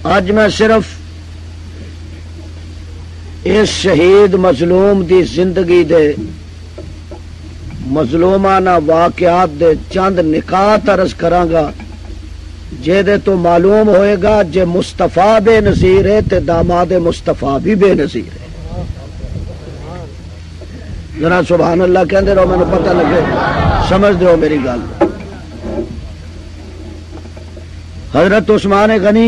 اج میں صرف اس شہید مظلوم دی زندگی دے مظلومانہ واقعات دے چند نکات عرض کرانگا جے تو معلوم ہوئے گا جے مصطفیٰ بے نظیر ہے تے داماد مصطفیٰ بھی بے نظیر ہے. ذرا سبحان اللہ کہندے رہو، میں نے پتہ لگے سمجھ دو میری گل. حضرت عثمان غنی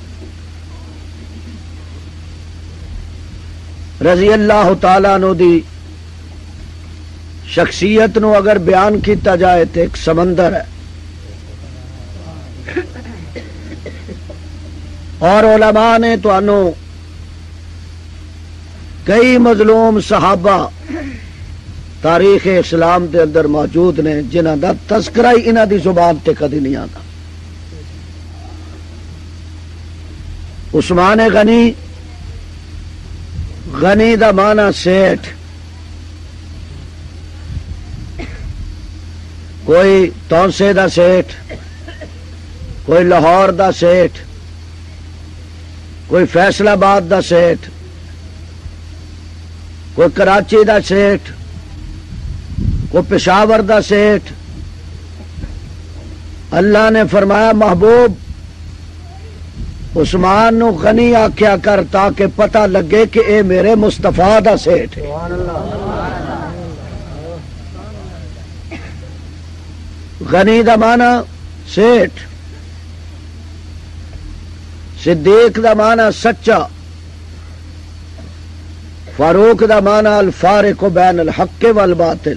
رضی اللہ تعالیٰ عنہ دی شخصیت نو اگر بیان کیتا جائے تو ایک سمندر ہے، اور علماء نے تو انو کئی مظلوم صحابہ تاریخ اسلام دے اندر موجود نے جنہاں دا تذکرہ ہی انہاں دی زبان تے کدی نہیں آتا. عثمان غنی، غنی دا معنی سیٹھ، کوئی تونسے دا سیٹھ، کوئی لاہور دا سیٹھ، کوئی فیصل آباد دا سیٹھ، کوئی کراچی دا سیٹھ، کوئی پشاور دا سیٹھ. اللہ نے فرمایا محبوب عثمان نو غنی آکھیا کر تاکہ پتہ لگے کہ اے میرے مصطفیٰ دا سیٹھ ہے. غنی دا معنی سیٹھ، صدیق دا معنی سچا، فاروق دا معنی الفارق بین الحق والباطل،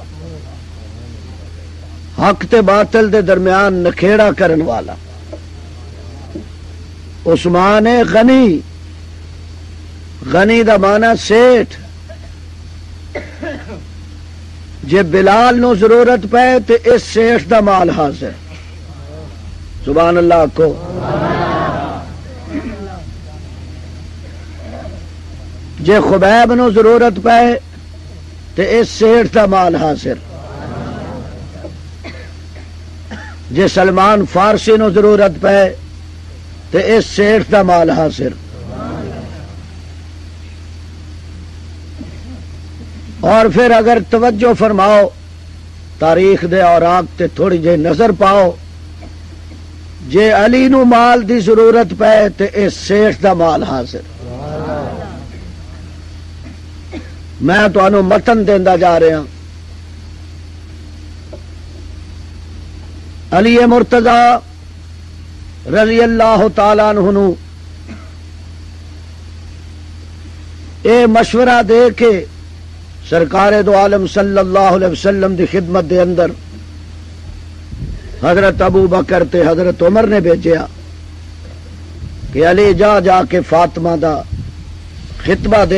حق تے باطل دے درمیان نکھیڑا کرن والا. عثمان غنی، غنی دا معنی سیٹھ. جے بلال نو ضرورت پے تے اس سیٹھ دا مال حاضر. سبحان اللہ کو. جے خبیب نو ضرورت پے تے اس سیٹھ دا مال حاضر. جے سلمان فارسی نو ضرورت پے تے اس سیٹھ دا مال حاصل. اور پھر اگر توجہ فرماؤ تاریخ دے اوراق تے تھوڑی جے نظر پاؤ، جے علی نو مال دی ضرورت پے تے اس سیٹھ دا مال حاصل. میں تو انو متن دیندا جا رہا. علی مرتضی رضی اللہ تعالیٰ عنہ اے مشورہ دے کے سرکار دو عالم صلی اللہ علیہ وسلم دی خدمت دے اندر حضرت ابو بکر تے حضرت عمر نے بھیجیا کہ علی جا جا کے فاطمہ دا خطبہ دے.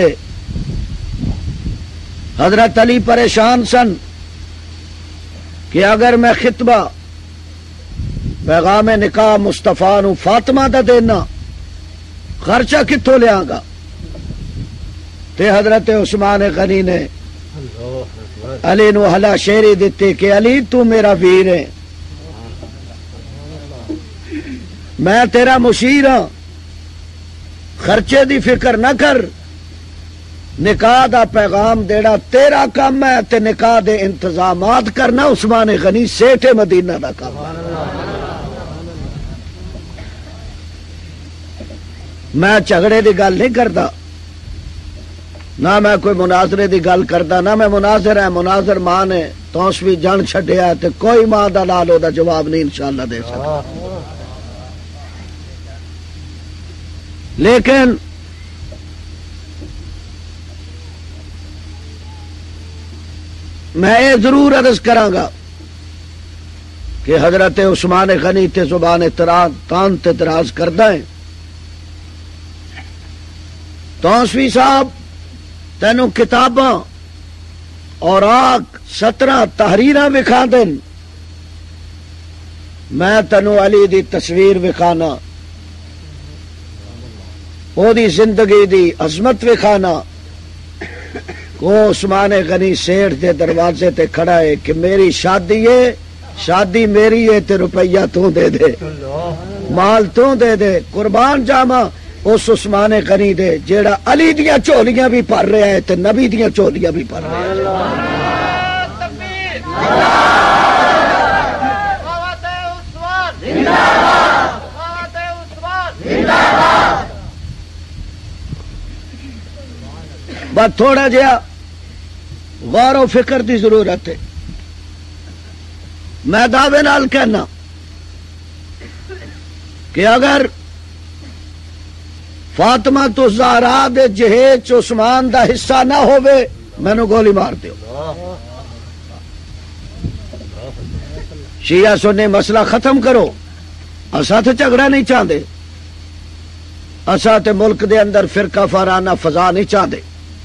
حضرت علی پریشان سن کہ اگر میں خطبہ پیغام نکاح مصطفیٰ نو فاطمہ دا دینا خرچہ کتوں لیا گا. تے حضرت عثمان غنی نے علی نو ہلا شیری دیتی کہ علی تو میرا ویر ہے، میں تیرا مشیر ہاں، خرچے دی فکر نہ کر، نکاح دا پیغام دینا تیرا کام ہے تے نکاح دے انتظامات کرنا عثمان غنی سیٹھ مدینہ دا کام ہے. میں جھگڑے دی گل نہیں کرتا، نہ میں کوئی مناظرے دی گل کرتا، نہ میں مناظر ہے. مناظر ماں نے توسوی جان چھڈیا تے کوئی ماں دا لال دا جواب نہیں انشاءاللہ دے سکتا. لیکن میں یہ ضرور عرض کراں گا کہ حضرت عثمان غنی تے زبان تان تے اعتراض کردا ہے. توسوی صاحب تینوں کتاباں اوراق 17 تحریراں وکھا دین، میں تینوں علی دی تصویر وکھانا، او دی زندگی دی عظمت وکھانا. کو عثمان غنی سیٹھ دے دروازے تے کھڑا ہے کہ میری شادی ہے، شادی میری ہے تے روپیہ تو دے دے. مال تو دے دے قربان جاواں اس عثمان غنی دے جیڑا علی دیاں چولیاں بھی بھر رہا ہے تے نبی دیاں چولیاں بھی بھر رہا ہے. بس تھوڑا جہا غور و فکر دی ضرورت ہے. میں دعوے نال کہنا کہ اگر فاطمہ تو زہرا دے جہیز عثمان دا حصہ نہ ہوئے مینو گولی مار دیو. شیعہ سنی مسئلہ ختم کرو. اساں تے جھگڑا نہیں چاہتے. اساں تے ملک دے اندر فرقہ فارانہ فضا نہیں چاہتے.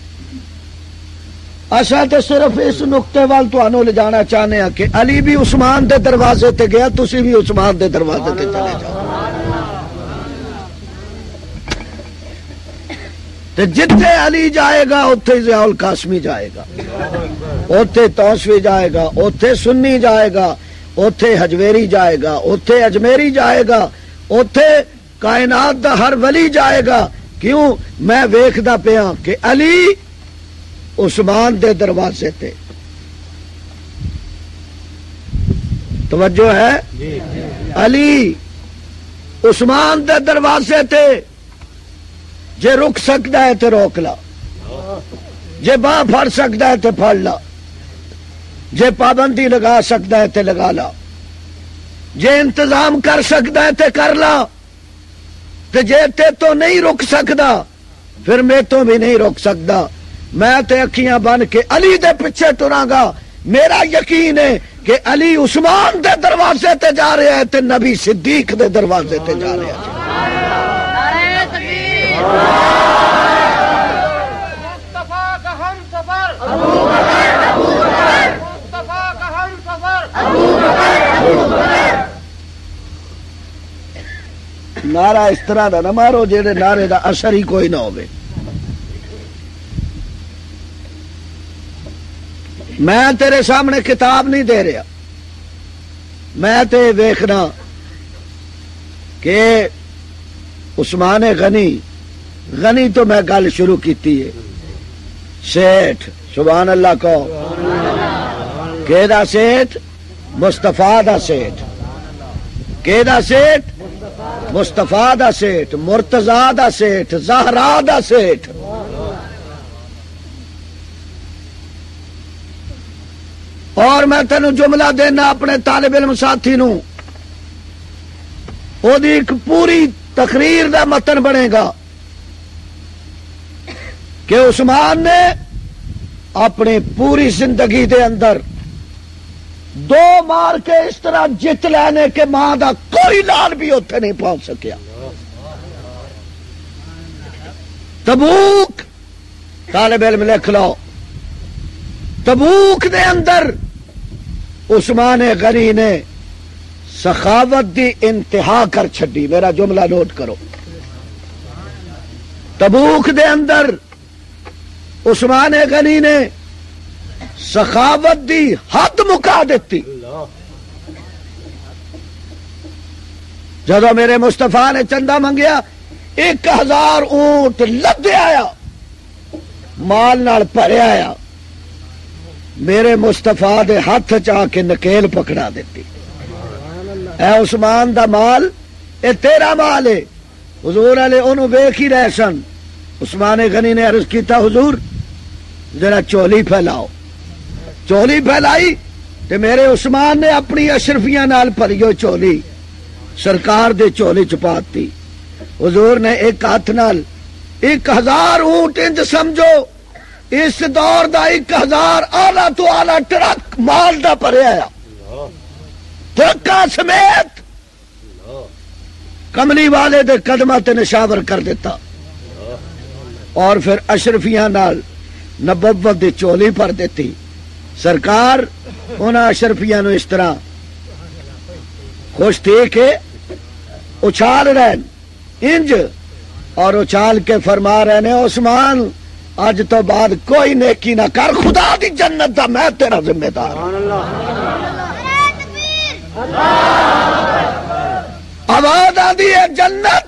اساں تے صرف اس نقطے وال تانوں لے جانا چاہنے ہیں کہ علی بھی عثمان دے دروازے تے گیا تسی بھی عثمان دے دروازے تے چلے جاؤ. تے جتھے علی جائے گا اوتھے ضیاء القاسمی جائے گا, اوتھے توسوی جائے گا, اوتھے سنی جائے گا, اوتھے حجویری جائے گا, اوتھے اجمیری جائے گا, اوتھے کائنات دا ہر ولی جائے گا. کیوں؟ میں ویکھدا پیا کہ علی عثمان دے دروازے تے. توجہ ہے؟ علی عثمان دے دروازے تے. جے رک سکتا ہے تے روک لا, جے باں پھڑ سکتا ہے تے پھڑ لا, جے پابندی لگا سکتا ہے تے لگا لا, جے انتظام کر سکتا ہے تے کر لا, تے جے تے تو نہیں رک سکتا پھر میں تو بھی نہیں روک سکتا. میں تے اکھیاں بن کے علی دے پیچھے ٹراں گا. میرا یقین ہے کہ علی عثمان دے دروازے تے جا رہے ہیں تے نبی صدیق دے دروازے تے جا رہے ہیں. نعرہ اس طرح دا نہ مارو جیڑے نعرے دا اثر ہی کوئی نہ ہوئے. میں تیرے سامنے کتاب نہیں دے رہا, میں تے ویکھنا کہ عثمان غنی تو میں گل شروع کیتی ہے. سیٹھ سبحان اللہ کو کہ دا سیٹھ مصطفیٰ دا سیٹھ, کہ دا سیٹھ مصطفیٰ دا سیٹھ, مرتضیٰ دا سیٹھ, زہرا دا سیٹھ. اور میں تینوں جملہ دینا اپنے طالب علم ساتھی نو, او دی ایک پوری تقریر دا متن بنے گا کہ عثمان نے اپنی پوری زندگی دے اندر 2 مار کے اس طرح جت لینے کہ ماں دا کوئی لال بھی اتنے نہیں پہنچ سکیا. تبوک طالب علم لکھ لو, تبوک دے اندر عثمان غنی نے سخاوت دی انتہا کر چھڈی. میرا جملہ نوٹ کرو. تبوک دے اندر عثمان غنی نے سخاوت دی حد مکا دیتی. جدو میرے مصطفیٰ نے چندہ منگیا 1000 اونٹ لدے آیا, مال نال بھرے آیا, میرے مصطفیٰ دے ہاتھ چاہ کے نکیل پکڑا دیتی. اے عثمان دا مال اے تیرا مال ہے. حضور علیہ انہوں ویکھ ہی رہے سن. عثمان غنی نے عرض کیتا حضور ذرا چولی پھیلاؤ. چولی پھیلائی تے میرے عثمان نے اپنی اشرفیاں نال بھری ہوئی چولی سرکار دے چولی چپاتی. حضور نے ایک ہاتھ نال 1000 اونٹ انج سمجھو اس دور دا 1000 آلہ تو آلہ ٹرک مال دا بھریا آیا, ٹرکاں سمیت کملی والے دے قدمہ تے نشاور کر دیتا. اور پھر اشرفیاں نال نبوت دی چولی بھر دیتی. سرکار انہاں اشرفیاں نو اس طرح خوش تھی کہ اچھال رہن انج, اور اچھال کے فرما رہے نے عثمان اج تو بعد کوئی نیکی نہ کر, خدا دی جنت دا میں تیرا ذمہ دار. آواز آدھی ہے جنت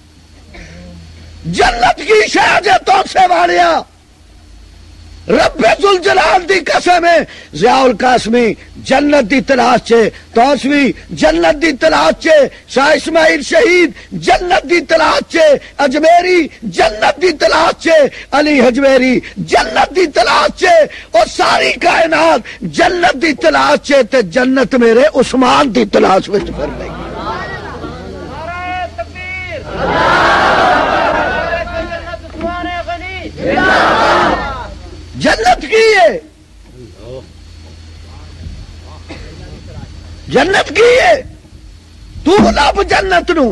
جنت کی شاید تو سے والیا رب ذوالجلال دی قسم ہے ضیاء القاسمی جنت دی تلاش چے توسوی جنت دی تلاش چے شاہ اسماعیل شہید جنت دی تلاش چے اجمیری جنت دی تلاش چے علی حجویری جنت دی تلاش چے اور ساری کائنات جنت دی تلاش چے تے جنت میرے عثمان دی تلاش وچ پھر گئی جنت کی ہے جنت کی ہے تو لب جنت نو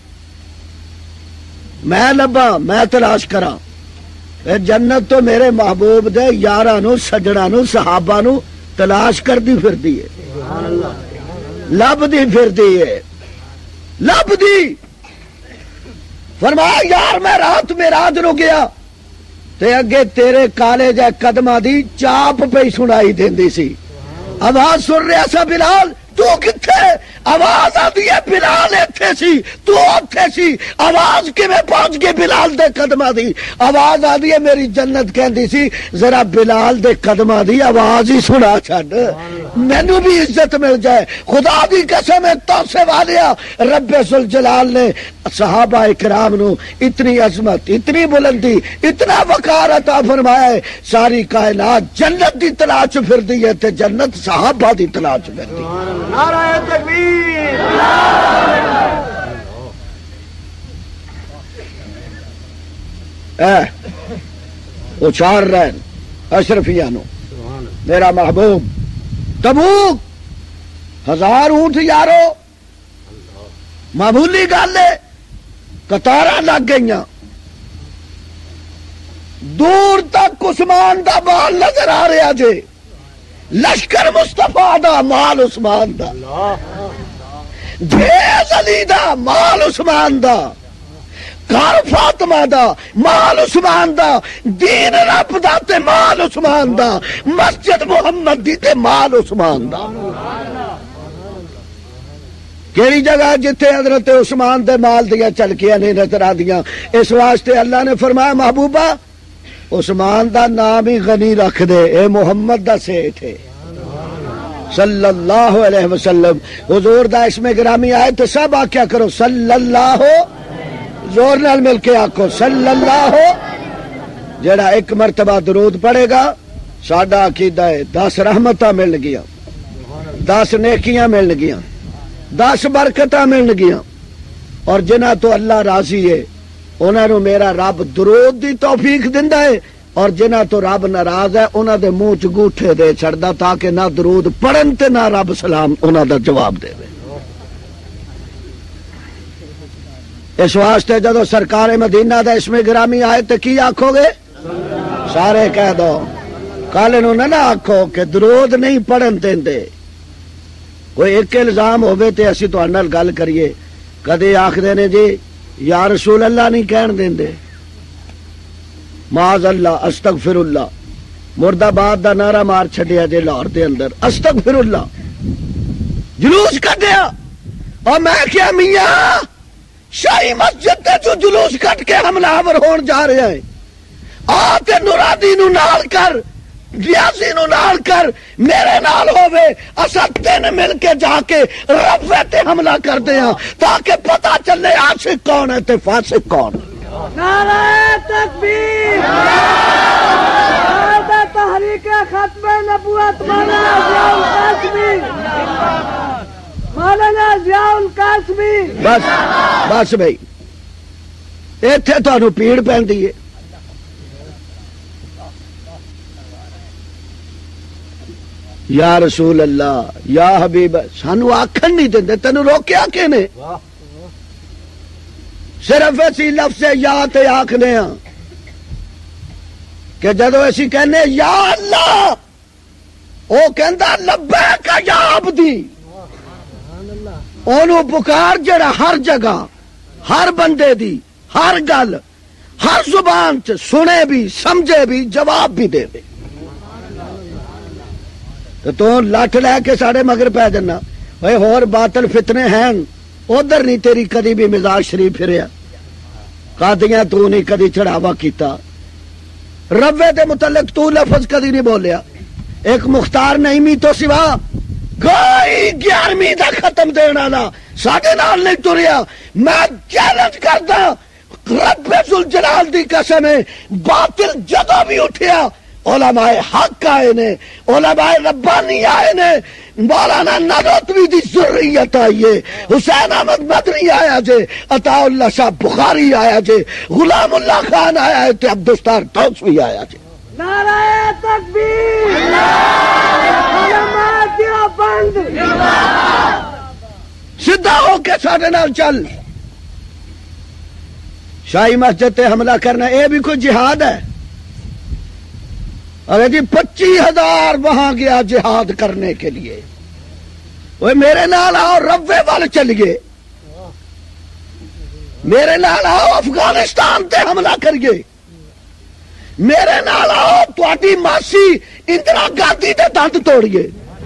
میں لبا میں تلاش کرا جنت تو میرے محبوب دے یاراں نو سجڑاں نو صحابہ نو تلاش کر دی پھر دی ہے لب دی پھر دی ہے لب دی فرمایا یار میں رات معراج نو گیا تے اگے تیرے کالے جے قدماں دی چاپ پہ سنائی دیندی سی آواز سن رہا سا بلال تو کتھے آواز آدھی ہے بلال ایتھے سی تو اوتھے سی آواز کیویں پہنچ گئی بلال دے قدماں دی آواز آدھی ہے میری جنت کہندی سی ذرا بلال دے قدماں دی آواز ہی سنا چھڈ مینوں بھی عزت مل جائے خدا دی قسم ہے تو سے والیا رب ذوالجلال نے صحابہ اکرام نو اتنی عظمت اتنی بلندی اتنا وقار عطا فرمایا ہے ساری کائنات جنت دی تلاش پھر دی ہے تے جنت صحابہ دی تلاش پھر دی نعرہ تکبیر اچار رہن اشرفیانو میرا محبوب تبوک 1000 اونٹ یارو معمولی گل ہے قطاراں لگ گئیاں دور تک عثمان دا بال نظر آ رہا جے لشکر مصطفیٰ دا مال عثمان دا جیز علی دا مال عثمان دا گھر فاطمہ دا مال عثمان دا دین رب دا تے مال عثمان دا مسجد محمد دی تے مال عثمان دا کیڑی جگہ جتھے حضرت عثمان دے مال دیا چلکیاں نہیں نظر آدیاں اس واسطے اللہ نے فرمایا محبوبہ عثمان دا نام ہی غنی رکھ دے اے محمد دا سیٹھ ہے صلی اللہ علیہ وسلم حضور دا اسم گرامی آئے تو سب آکیا کرو صلی اللہ زور نال مل کے آکھو صلی اللہ جڑا ایک مرتبہ درود پڑے گا ساڈا عقیدہ ہے 10 رحمتاں مل گیا 10 نیکیاں مل گیا 10 برکتاں مل گیا اور جنہ تو اللہ راضی ہے انہاں نو میرا رب درود دی توفیق دیندا ہے اور جنہ تو رب ناراض ہے انہاں دے منہ چ گوٹھے دے چھڑدا تاکہ نہ درود پڑھن تے نہ رب سلام انہاں دا جواب دے اس واسطے جدو سرکار مدینہ دا اسم گرامی آئے تے کی آکھو گے سارے کہہ دو کل نو نہ آکھو کہ درود نہیں پڑھن دیندے کوئی ایک الزام ہوئے تے اسی تو نال گل کریے کدے آکھدے نے جی یا رسول اللہ نہیں کہن دیندے معاذ اللہ استغفر اللہ مرد آباد دا نعرہ مار چھڈیا جے لاہور دے اندر استغفر اللہ جلوس کڈیا اور میں کیا میاں شاہی مسجد تے جو جلوس کٹ کے حملہ آور ہون جا رہے ہیں آ تے نورادی نو نال کر ریاضی نو نال کر میرے نال ہووے اساں تین مل کے جا کے رفع تے حملہ کر دیاں تاکہ پتہ چلے عاشق کون ہے تے فاسق کون ہے نعرہ تکبیر نعرہ تحریک ختم نبوت مولانا ضیاء القاسمی مولانا ضیاء القاسمی بس بس بھائی ایتھے تانوں پیڑ پیندی ہے یا رسول اللہ یا حبیب سانو آکھن نہیں دیندے تینوں روکیا کینے صرف اسی لفظ یا تے آکھنے ہاں کہ جدو اسی کہنے یا اللہ او کہندا لبیک یا عبدی اونوں پکار جڑا ہر جگہ ہر بندے دی ہر گل ہر زبان چ سنے بھی سمجھے بھی جواب بھی دے دے تو لٹ لے کے ساڑے مگر پہ جنا ہوئے ہور باطل فتنے ہیں ادھر نہیں تیری کدی بھی مزاج شریف پھریا، قادیاں تو نہیں کدی چڑھاوا کیتا، روے دے متعلق تو لفظ کدی نہیں بولیا، ایک مختار نعیمی تو سوا کوئی 11ویں دا ختم دینا نا ساڈے نال نہیں تریا۔ میں چیلنج کردا رب ذوالجلال دی قسم ہے، باطل جدوں بھی اٹھیا علماء حق آئے نے، علماء ربانی آئے نے، مولانا نانوتوی دی ذریت آئی ہے، حسین احمد مدنی آیا جے، عطا اللہ شاہ بخاری آیا جے، غلام اللہ خان آیا ہے تے عبدالستار توسوی آیا جے۔ نعرہ تکبیر، علماء دیوبند، سیدھا ہو کے ساڈے نال چل۔ شاہی مسجد تے حملہ کرنا اے بھی کوئی جہاد ہے؟ ارے جی 25,000 وہاں گیا جہاد کرنے کے لیے، وہ میرے نال آؤ روے وال چلیے، میرے نال آؤ افغانستان تے حملہ کریے، میرے نال آؤ تواڈی ماسی اندرا گاندھی دے دند توڑیے،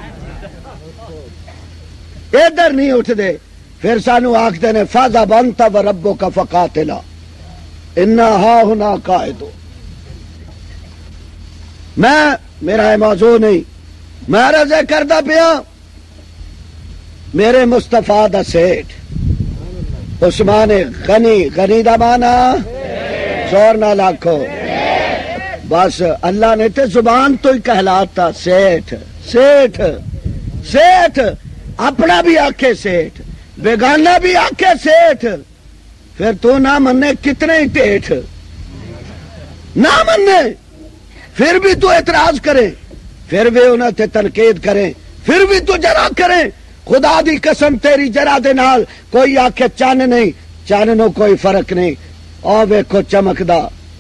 ادھر نہیں اٹھ دے۔ پھر سانو آکھدے نے فاذهب انت وربک فقاتلا انا ہاہنا قاعدون۔ میرا ہے موضوع نہیں، میں عرض کردہ پیا میرے مصطفیٰ دا سیٹھ عثمان غنی، غنی دا مانا زور نہ لاکھو، بس اللہ نے تے زبان تو ہی کہلاتا سیٹھ، سیٹھ، سیٹھ، اپنا بھی آکھے سیٹھ، بیگانہ بھی آکھے سیٹھ، پھر تو نہ مننے کتنے ہی ٹیٹھ، نہ مننے پھر بھی تو اعتراض کرے، پھر بھی انہوں تے تنقید کریں، پھر بھی تو جرا کریں۔ خدا دی قسم تیری جرا دے نال کوئی آکھے چن نہیں، چن نو کوئی فرق نہیں، او ویکھو چمکدا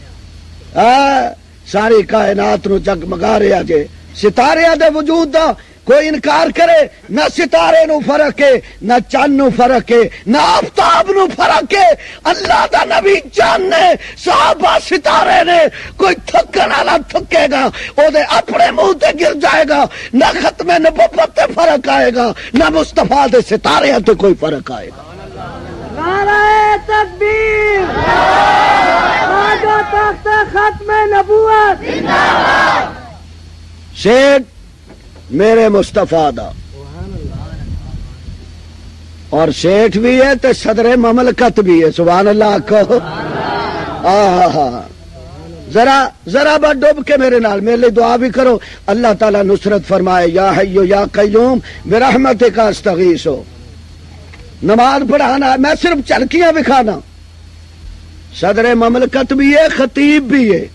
ساری کائنات نو جگمگا رہا جے، ستارے دے وجود دا کوئی انکار کرے، نہ ستارے نو فرق ہے، نہ چند نو فرق ہے، نہ آفتاب نو فرق ہے۔ اللہ دا نبی چند نے، صحابہ ستارے نے، کوئی تھکن والا تھکے گا او دے اپنے منہ تے گر جائے گا، نہ ختم نبوت تے فرق آئے گا، نہ مصطفیٰ دے ستارے تے کوئی فرق آئے گا۔ نعرہ تکبیر، آجا تخت ختم نبوت، سیٹھ میرے مصطفیٰ دا، اور سیٹھ بھی ہے تے صدر مملکت بھی ہے، سبحان اللہ کہو۔ ذرا بات ڈوب کے میرے نال میرے لیے دعا بھی کرو، اللہ تعالیٰ نصرت فرمائے۔ یا حی یا قیوم برحمتک استغیث۔ نماز پڑھانا میں صرف چلکیاں بکھانا، صدر مملکت بھی ہے، خطیب بھی ہے،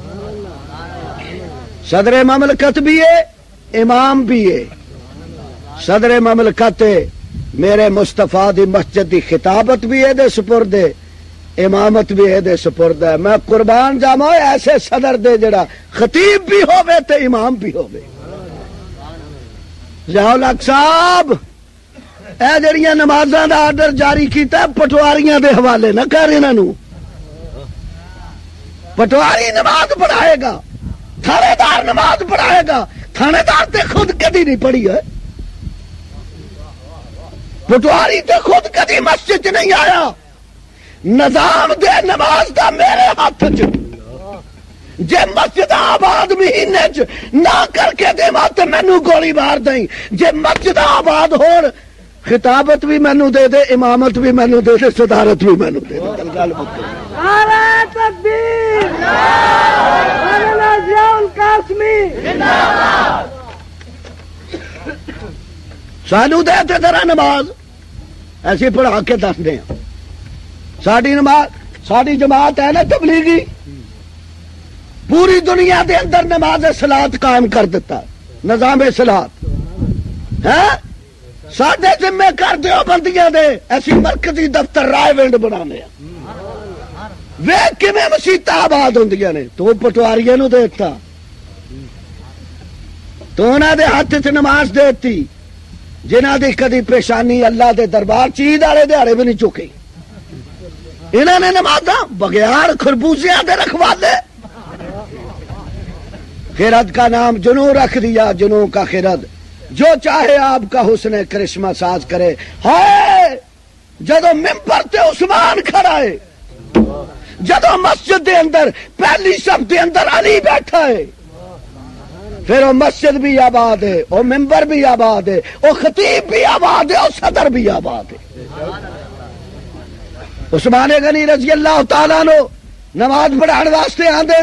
صدر مملکت بھی ہے، امام بھی ہے، صدر مملکت میرے مصطفیٰ دی مسجد دی خطابت بھی ہے دے سپرد، امامت بھی ہے دے سپرد ہے۔ میں قربان جاواں ایسے صدر دے جڑا خطیب بھی ہووے تے امام بھی ہووے۔ ضیاء الحق صاحب اے جڑیاں نمازاں دا آرڈر جاری کیتا ہے پٹواریاں دے حوالے نہ کر، انہاں نوں پٹواری نماز پڑھائے گا، تھانے دار نماز پڑھائے گا، تھانے دار تے خود کدی نہیں پڑھی ہے، پٹواری تے خود کدی مسجد نہیں آیا۔ نظام دے نماز دا میرے ہاتھ چ، جے مسجد آباد مہینے چ نہ کر کے دے تے مینوں گولی مار دیں، جے مسجد آباد ہون خطابت بھی مینوں دے دے، امامت بھی مینوں دے دے، صدارت بھی مینوں دے دے۔ نعرہ تکبیر، مولانا ضیاء القاسمی، سانو دے تے ذرا نماز ایسی پڑھا کے دس دیں۔ ساڈی نماز، ساڈی جماعت ہے نا تبلیغی، پوری دنیا دے اندر نماز صلاۃ قائم کر دیتا، نظام صلاۃ ہے۔ ساڈے ذمہ کر دیو بندیاں دے ایسی مرکزی دفتر رائے ونڈ بنانے، ویکھ کیویں مسیتاں آباد ہوندیاں نے، تو پٹواریاں نو دیتا، تو انہاں دے ہاتھ چ نماز دیتی جنہاں دی کدی پیشانی اللہ دے دربار چید والے دیہڑے بھی نہیں چکی۔ انہوں نے نمازاں بغیار خربوزیاں دے رکھوالے، خرد کا نام جنوں رکھ دیا، جنوں کا خرد، جو چاہے آپ کا حسن کرشمہ ساز کرے۔ ہائے جدو ممبر تے عثمان کھڑا ہے، جدو مسجد دے اندر پہلی صف دے اندر علی بیٹھا ہے، پھر وہ مسجد بھی آباد ہے، وہ ممبر بھی آباد ہے، وہ خطیب بھی آباد ہے، وہ صدر بھی آباد ہے۔ عثمان غنی رضی اللہ تعالیٰ عنہ نماز پڑھان واسطے آندے،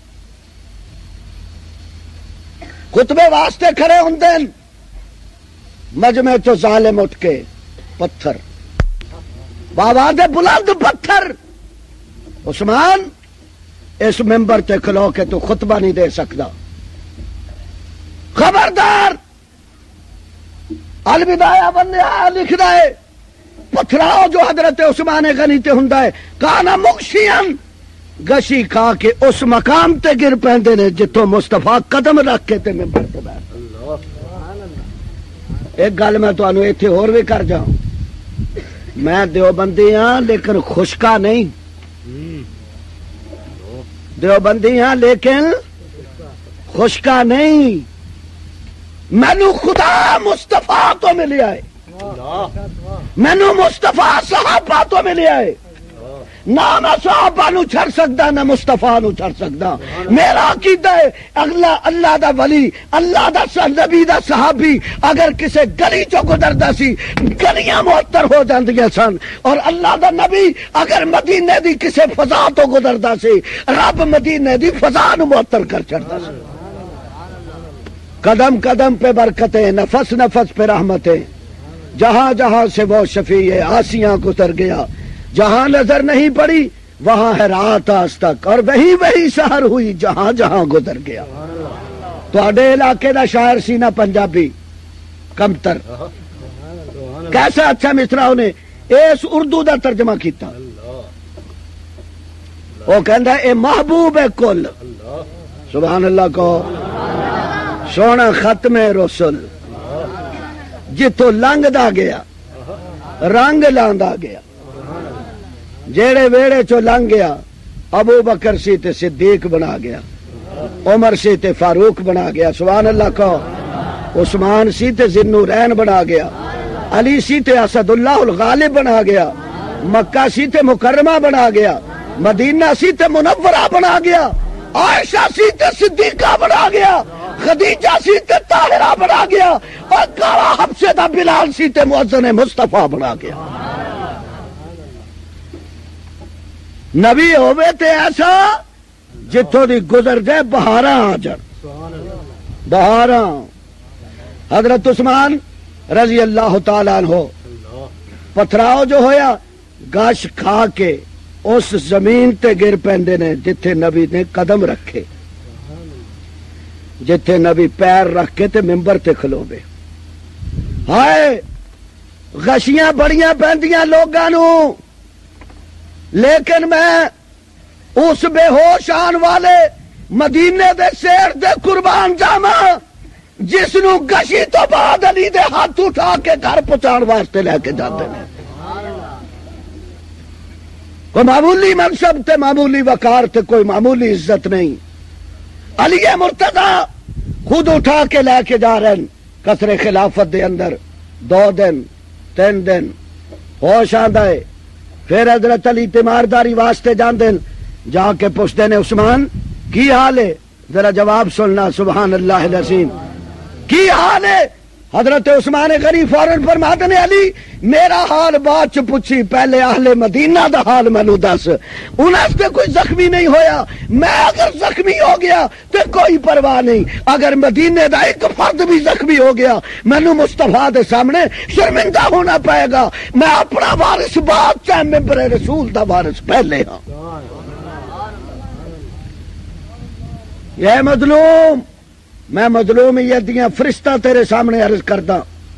خطبے واسطے کھڑے ہوندے، مجمع چو ظالم اٹھ کے پتھر باواز بلند پتھر، عثمان اس ممبر تے کھلو کے تو خطبہ نہیں دے سکتا، خبردار۔ الوداع بندہ لکھدا ہے پتھراؤ جو حضرت عثمان غنی تے ہوندا ہے، کانا مغشین، گشی کھا کے اس مقام تے گر پیندے نے جتوں مصطفیٰ قدم رکھ کے تے ممبر تے بیٹھ۔ ایک گل میں تانوں ایتھے ہور بھی کر جاؤں، میں دیوبندی ہاں لیکن خشکا نہیں، دیوبندی ہاں لیکن خشکا نہیں، مینو خدا مصطفیٰ تو ملیا ہے، مینو مصطفیٰ صحابہ تو ملیا ہے، نہ میں صحابہ نو چھڑ سکدا نہ مصطفیٰ نو چھڑ سکدا۔ میرا عقیدہ ہے اللہ دا ولی، اللہ دا نبی دا صحابی اگر کسے گلی چو گزردا سی گلیاں معطر ہو جاندیاں سن، اور اللہ دا نبی اگر مدینے دی کسے فضا تو گزردا سی رب مدینے دی فضا نو معطر کر چھڑدا سی۔ قدم قدم پہ برکتیں، نفس نفس پہ رحمتیں، جہاں جہاں سے وہ شفیع آسیاں گزر گیا، جہاں نظر نہیں پڑی وہاں ہے رات آج تک، اور وہی وہی سحر ہوئی جہاں جہاں گزر گیا۔ تواڈے علاقے دا شاعر سی نا پنجابی کمتر، کیسا اچھا مصرع انہیں اس اردو دا ترجمہ کیتا، وہ کہندا اے محبوب کل، سبحان اللہ کو، سونا ختم رسول، جتوں لنگدا گیا رنگ لاندا گیا، جیڑے ویڑے چو لنگ گیا ابو بکر سی تے صدیق بنا گیا، عمر سی تے فاروق بنا گیا، سبحان اللہ کو، عثمان سی تے ذوالنورین بنا گیا، علی سی تے اسد اللہ الغالب بنا گیا، مکہ سی تے مکرمہ بنا گیا، مدینہ سی تے منورہ بنا گیا، عائشہ سی تے صدیقہ بنا گیا، خدیجہ سی تے طاہرہ بنا گیا، اور کارا حبشے دا بلال سی تے مؤذن مصطفیٰ بنا گیا۔ نبی ہوئے تے ایسا جتوں دی گزر جائے بہاراں آ جان، بہاراں۔ حضرت عثمان رضی اللہ تعالیٰ عنہ پتھراؤ جو ہویا گاش کھا کے اس زمین تے گر پیندے نے جتھے نبی نے قدم رکھے، جتھے نبی پیر رکھ کے تے ممبر تے کھلو بے۔ ہائے غشیاں بڑیاں پیندیاں لوگاں نو، لیکن میں اس بے ہوش آن والے مدینے دے شیر دے قربان جاواں جس نو گشی تو بعد علی دے ہاتھ اٹھا کے گھر پہنچان واسطے لے کے جاندے نے۔ کوئی معمولی منصب تے معمولی وقار تے کوئی معمولی عزت نہیں، علی مرتضی خود اٹھا کے لے کے جا رہے ہیں قصر خلافت دے اندر، 2 دن 3 دن ہوش آندا ہے، پھر حضرت علی تیمارداری واسطے جاندے جا کے پوچھتے نے عثمان کی حال ہے، ذرا جواب سننا، سبحان اللہ العظیم، کی حال ہے؟ حضرت عثمان غنی فوراً فرماتے نے علی میرا حال بعد چ پوچھی، پہلے اہل مدینہ دا حال مینوں دس، انہاں سے کوئی زخمی نہیں ہویا، میں اگر زخمی ہو گیا تو کوئی پرواہ نہیں، اگر مدینے دا ایک فرد بھی زخمی ہو گیا مینوں مصطفیٰ دے سامنے شرمندہ ہونا پائے گا، میں اپنا وارث بعد چاہے ممبر رسول دا وارث پہلے ہاں۔ یہ مظلوم، میں مظلومیت دیاں فرشتہ تیرے سامنے عرض کردا،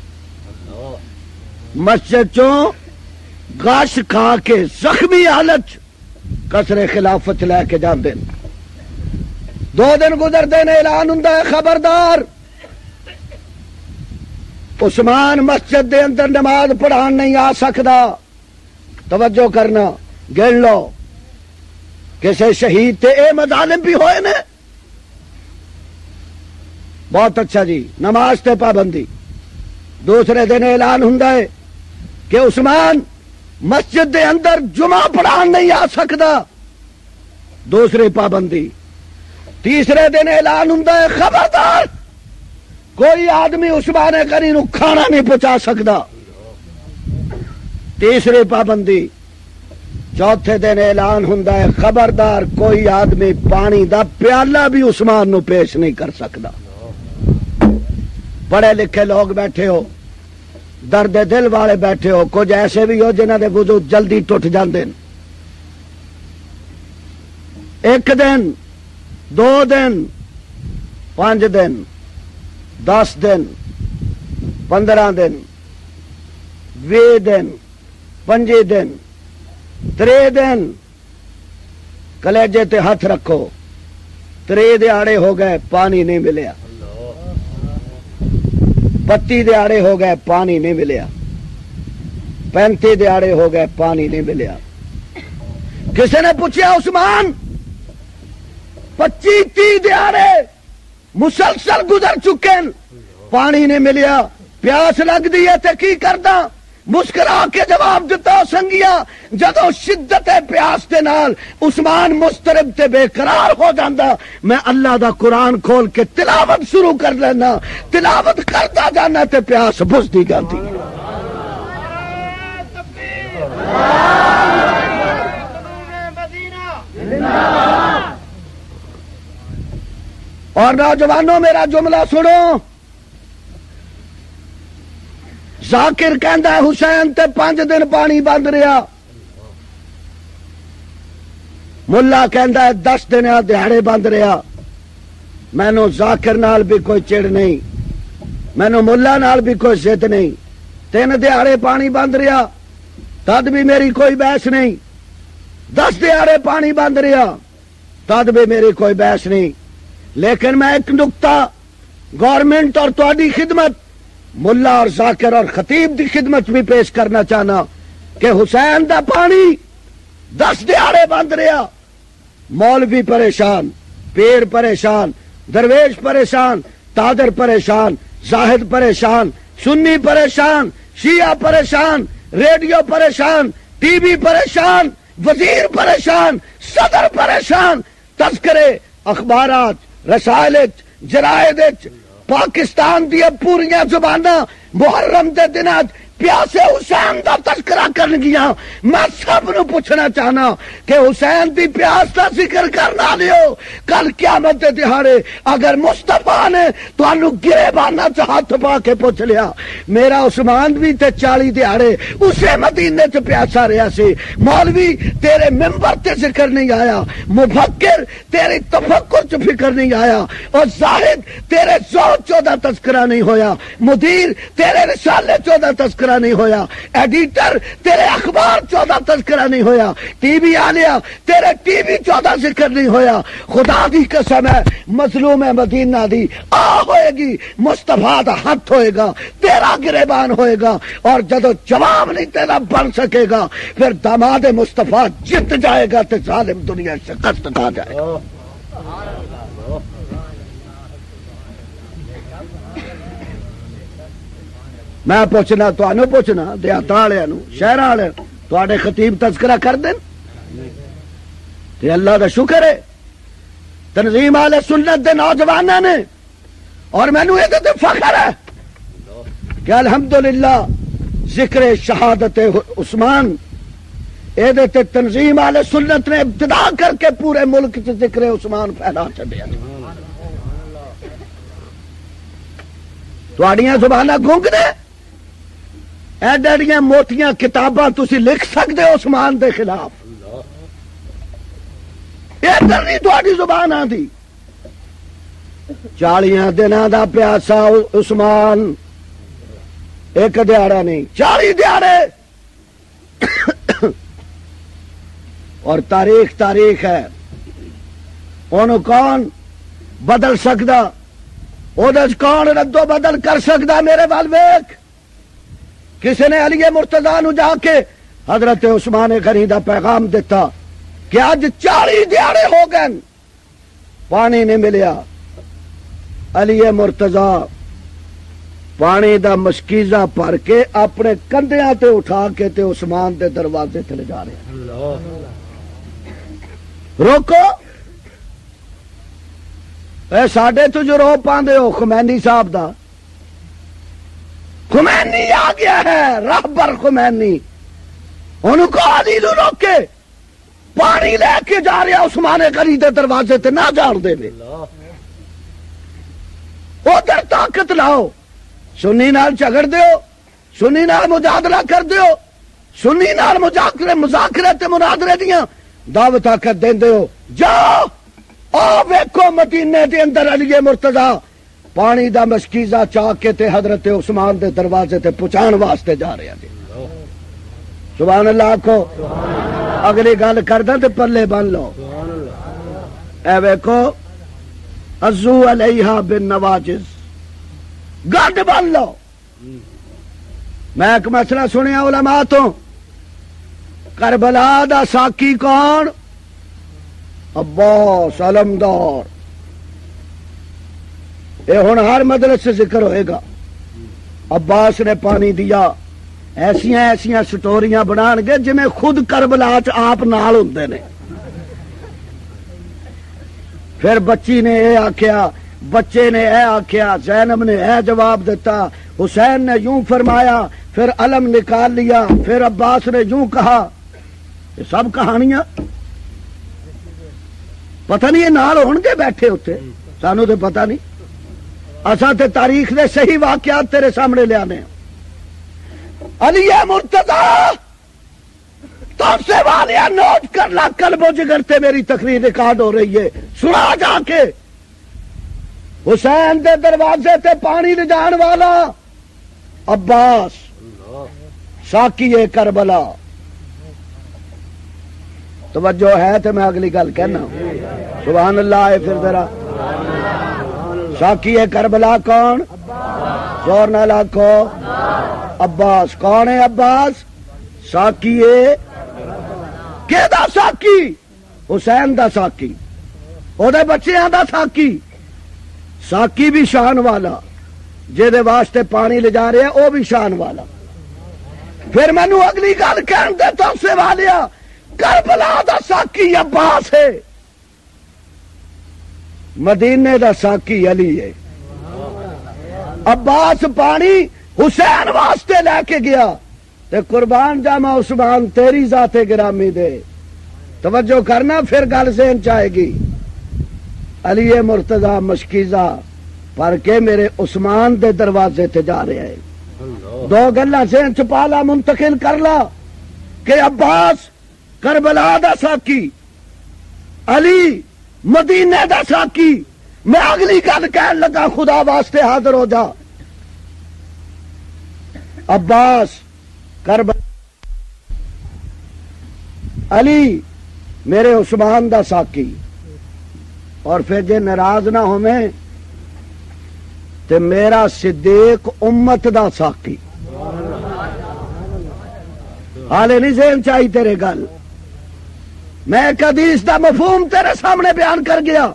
مسجد چوں گاش کھا کے زخمی حالت قصر خلافت لے کے جاندے، 2 دن گزردے نے اعلان ہوندا ہے خبردار عثمان مسجد دے اندر نماز پڑھان نہیں آ سکدا، توجہ کرنا، گن لو کسے شہید تے اے مظالم بھی ہوئے نے، بہت اچھا جی، نماز تے پابندی۔ دوسرے دن اعلان ہوندا ہے کہ عثمان مسجد دے اندر جمعہ پڑھان نہیں آ سکتا، دوسری پابندی۔ تیسرے دن اعلان ہوندا ہے خبردار کوئی آدمی عثمان غنی نو کھانا نہیں پہنچا سکتا، تیسری پابندی۔ چوتھے دن اعلان ہوندا ہے خبردار کوئی آدمی پانی دا پیالہ بھی عثمان نو پیش نہیں کر سکتا۔ پڑھے لکھے لوگ بیٹھے ہو، درد دل والے بیٹھے ہو، کچھ ایسے بھی ہو جنہاں دے وضو جلدی ٹوٹ جاندے، ایک دن، 2 دن، 5 دن، 10 دن، 15 دن، 20 دن، 25 دن، 3 دن، کلیجے تے ہاتھ رکھو، 3 دیہڑے ہو گئے پانی نہیں ملیا، 32 دیہڑے ہو گئے پانی نہیں ملیا، 35 دیہڑے ہو گئے پانی نہیں ملیا۔ کسی نے پوچھا عثمان 25-30 دیہڑے مسلسل گزر چکے پانی نہیں ملیا، پیاس لگ دی ہے تے کی کردا؟ مسکرا کے جواب دیتا سنگیا جدو شدت پیاس دے نال عثمان مضطرب تے بے قرار ہو جاندا، میں اللہ دا قرآن کھول کے تلاوت شروع کر لینا، تلاوت کرتا جانا تے پیاس بجھدی جاتی۔ اور نوجوانوں میرا جملہ سنو، ذاکر کہندا ہے حسین تے 5 دن پانی بند رہا، ملا کہندا ہے 10 دن دیہڑے بند رہا۔ مینوں ذاکر نال بھی کوئی چڑ نہیں، مینوں ملا نال بھی کوئی ضد نہیں، 3 دیہڑے پانی بند رہا تد بھی میری کوئی بحث نہیں، 10 دیہڑے پانی بند رہا تد بھی میری کوئی بحث نہیں۔ لیکن میں ایک نقطہ گورنمنٹ اور تہاڈی خدمت، ملا اور ذاکر اور خطیب دی خدمت بھی پیش کرنا چاہنا کہ حسین دا پانی 10 دیہڑے بند رہا، مولوی پریشان، پیر پریشان، درویش پریشان، تاجر پریشان، زاہد پریشان، سنی پریشان، شیعہ پریشان، ریڈیو پریشان، ٹی وی پریشان، وزیر پریشان، صدر پریشان، تذکرے اخبارات، رسائل، جرائد، پاکستان دیا پوریا زباناں محرم دے دنات پیاسے حسین دا تذکرہ کرن گیا۔ میں سب نو پوچھنا چاہنا کہ حسین دی پیاس دا ذکر کرنا لیو، کل قیامت دے دہاڑے اگر مصطفیٰ نے تانوں گریبانہ چ ہاتھ پا کے پوچھ لیا، میرا عثمان بھی تے 40 دیہڑے اسے مدینے چ پیاسا رہا سی، مولوی تیرے ممبر تے ذکر نہیں آیا، مفکر تیرے تفکر چ فکر نہیں آیا، اور زاہد تیرے ذوق 14 تذکرہ نہیں ہویا، مدیر تیرے رسالے 14 تذکرہ نہیں ہویا، ایڈیٹر تیرے اخبار 14 تذکرہ نہیں ہویا، ٹی وی آلیا تیرے ٹی وی 14 ذکر نہیں ہویا۔ خدا دی قسم ہے مظلوم مدینہ دی آ ہوئے گی، مصطفیٰ دا ہاتھ ہوئے گا، تیرا گریبان ہوئے گا، اور جدو جواب نہیں تیرا بن سکے گا پھر داماد مصطفیٰ جت جائے گا تے ظالم دنیا سے قسط کھا جائے گا۔ میں پوچھنا تانوں پوچھنا دیہات والے نو شہر والے تواڈے خطیب تذکرہ کر دین تے اللہ دا شکر ہے تنظیم اہل سنت دے نوجواناں نے، اور مینوں اے تے فخر ہے کہ الحمدللہ ذکر شہادت عثمان اے تے تنظیم اہل سنت نے ابتدا کر کے پورے ملک چ ذکر عثمان پھیلا چھڈیا۔ تواڈیاں زباناں گونگ نے، ایڈیاں موٹیاں کتاباں تسی لکھ سکتے ہو عثمان دے خلاف، ادھر نہیں تہاڈی زبان آندی۔ 40 دناں دا پیاسا عثمان، ایک دیہڑا نہیں 40 دیہڑے، اور تاریخ ہے، انہوں کون بدل سکدا، اودج کون ردو بدل کر سکدا؟ میرے وال ویکھ، کسی نے علی مرتضیٰ نو جا کے حضرت عثمان غنی دا پیغام دیتا کہ اج 40 دیہڑے ہو گئے پانی نہیں ملیا۔ علی مرتضیٰ پانی دا مشکیزہ بھر کے اپنے کندھیاں تے اٹھا کے تے عثمان دے دروازے تے لے جا رہے ہیں. روکو اے ساڈے تو جو رو پاندے ہو خمینی صاحب دا. خمینی آ گیا ہے، راہبر خمینی. انہوں کو علی نو روکے پانی لے کے جا رہا عثمان غنی دے دروازے تے نہ جان دے وے. ادھر طاقت لاؤ، سنی نال جھگڑ دیو، سنی نال مجادلہ کر دیو، سنی نال مذاکرے تے مناظرے دیاں دعوت کر دیندے ہو. جاؤ آ ویکھو مدینے دے اندر علی مرتضی پانی دا مشکیزہ چاہ کے تے حضرت عثمان دے دروازے تے پہنچان واسطے جا رہے ہیں. سبحان اللہ کو اگلی گل کردہ تے پلے بن لو. اے ویکھو عزو علیہا بالنواجز، گڈ بن لو. میں ایک مسئلہ سنیا علماء تو، کربلا دا ساکی کون؟ عباس علمدار. یہ ہن ہر مدرس سے ذکر ہوئے گا. عباس نے پانی دیا. ایسیاں ایسیاں سٹوریاں بنان گے جی میں خود کربلا چ آپ نال ہوندے نے. پھر بچی نے اے آکھیا، بچے نے اے آکھیا، زینب نے اے جواب دیتا، حسین نے یوں فرمایا، پھر علم نکال لیا، پھر عباس نے یوں کہا. یہ سب کہانیاں پتہ نہیں یہ نال ہون گے بیٹھے ہوتے، سانو تو پتہ نہیں. اساں تے تاریخ دے صحیح واقعات تیرے سامنے لے آنے. علی مرتضی تم سے والیا نوٹ کر لا، قلب و جگر تے میری تقریر ریکارڈ ہو رہی ہے، سنا جا کے. حسین دے دروازے تے پانی لے جان والا عباس، ساکی کربلا. توجہ ہے تو میں اگلی گل کہنا. سبحان اللہ ہے. پھر ذرا ساکی کربلا کون؟ زور نہ لاکھو. عباس. کون ہے عباس؟ ساکی کہ دا ساکی؟ حسین دا ساکی، او دے بچیاں دا ساکی. ساکی بھی شان والا، جے واسطے پانی لے جا رہے ہیں او بھی شان والا. پھر مینو اگلی گل کہن دے تو سے والیا کربلا دا ساکی عباس ہے، مدینے دا ساکی علی ہے. عباس پانی حسین واسطے لے کے گیا تے قربان جاما عثمان تیری ذات گرامی دے. توجہ کرنا پھر گل ذہن چاہے گی. علی مرتضی مشکیزہ پر کے میرے عثمان دے دروازے تے جا رہے ہیں. دو گلاں ذہن چھپا لا، منتقل کر لا کہ عباس کربلا دا ساکی، علی مدینے دا ساکی. میں اگلی گل کہن لگا، خدا واسطے حاضر ہو جا. عباس کربلا، علی میرے عثمان دا ساکی. اور پھر جے ناراض نہ ہوئے تے میرا صدیق امت دا ساکی. حالے نہیں ذہن چاہی تیرے گل. میں ایک حدیث دا مفہوم تیرے سامنے بیان کر گیا.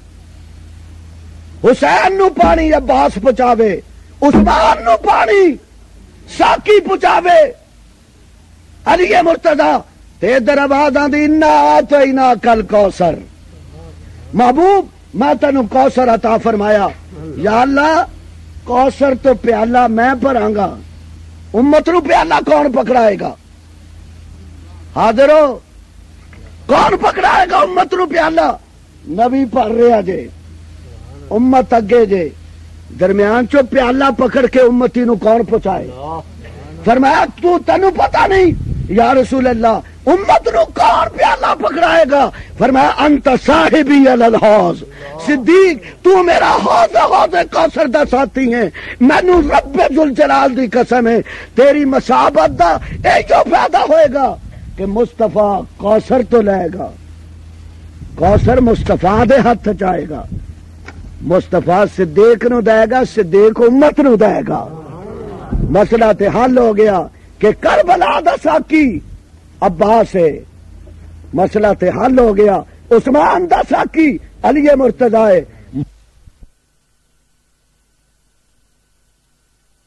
حسین نو پانی عباس پہنچاوے، عثمان نو پانی ساکی پہنچاوے علی مرتضی. تے ادھر آواز آندی انا آتینا کل کوثر. محبوب میں تینوں کوثر عطا فرمایا. یا اللہ کوثر تو پیالہ میں بھراں گا، امت نو پیالہ کون پکڑائے گا؟ حاضر ہو، کون پکڑائے گا امت نو پیالہ؟ نبی پڑھ رہا جے، امت اگے جے، درمیان چو پیالہ پکڑ کے امتی نو کون پہنچائے؟ فرمایا تو تینوں پتہ نہیں یا رسول اللہ امت نو کون پیالہ پکڑائے گا؟ فرمایا انت صاحبی علی الحوض. صدیق تو میرا حوض کوثر دا ساتھی ہے. مینوں رب ذوالجلال دی قسم ہے تیری مسابت دا ایو پیدا ہوئے گا کہ مصطفیٰ کوثر تو لے گا، کوثر مصطفیٰ دے ہاتھ جائے گا، مصطفیٰ صدیق نو دے گا، صدیق امت نو دے گا. مسئلہ تے حل ہو گیا کہ کربلا دا ساکی عباس ہے. مسئلہ تے حل ہو گیا، عثمان دا ساکی علی مرتضی ہے.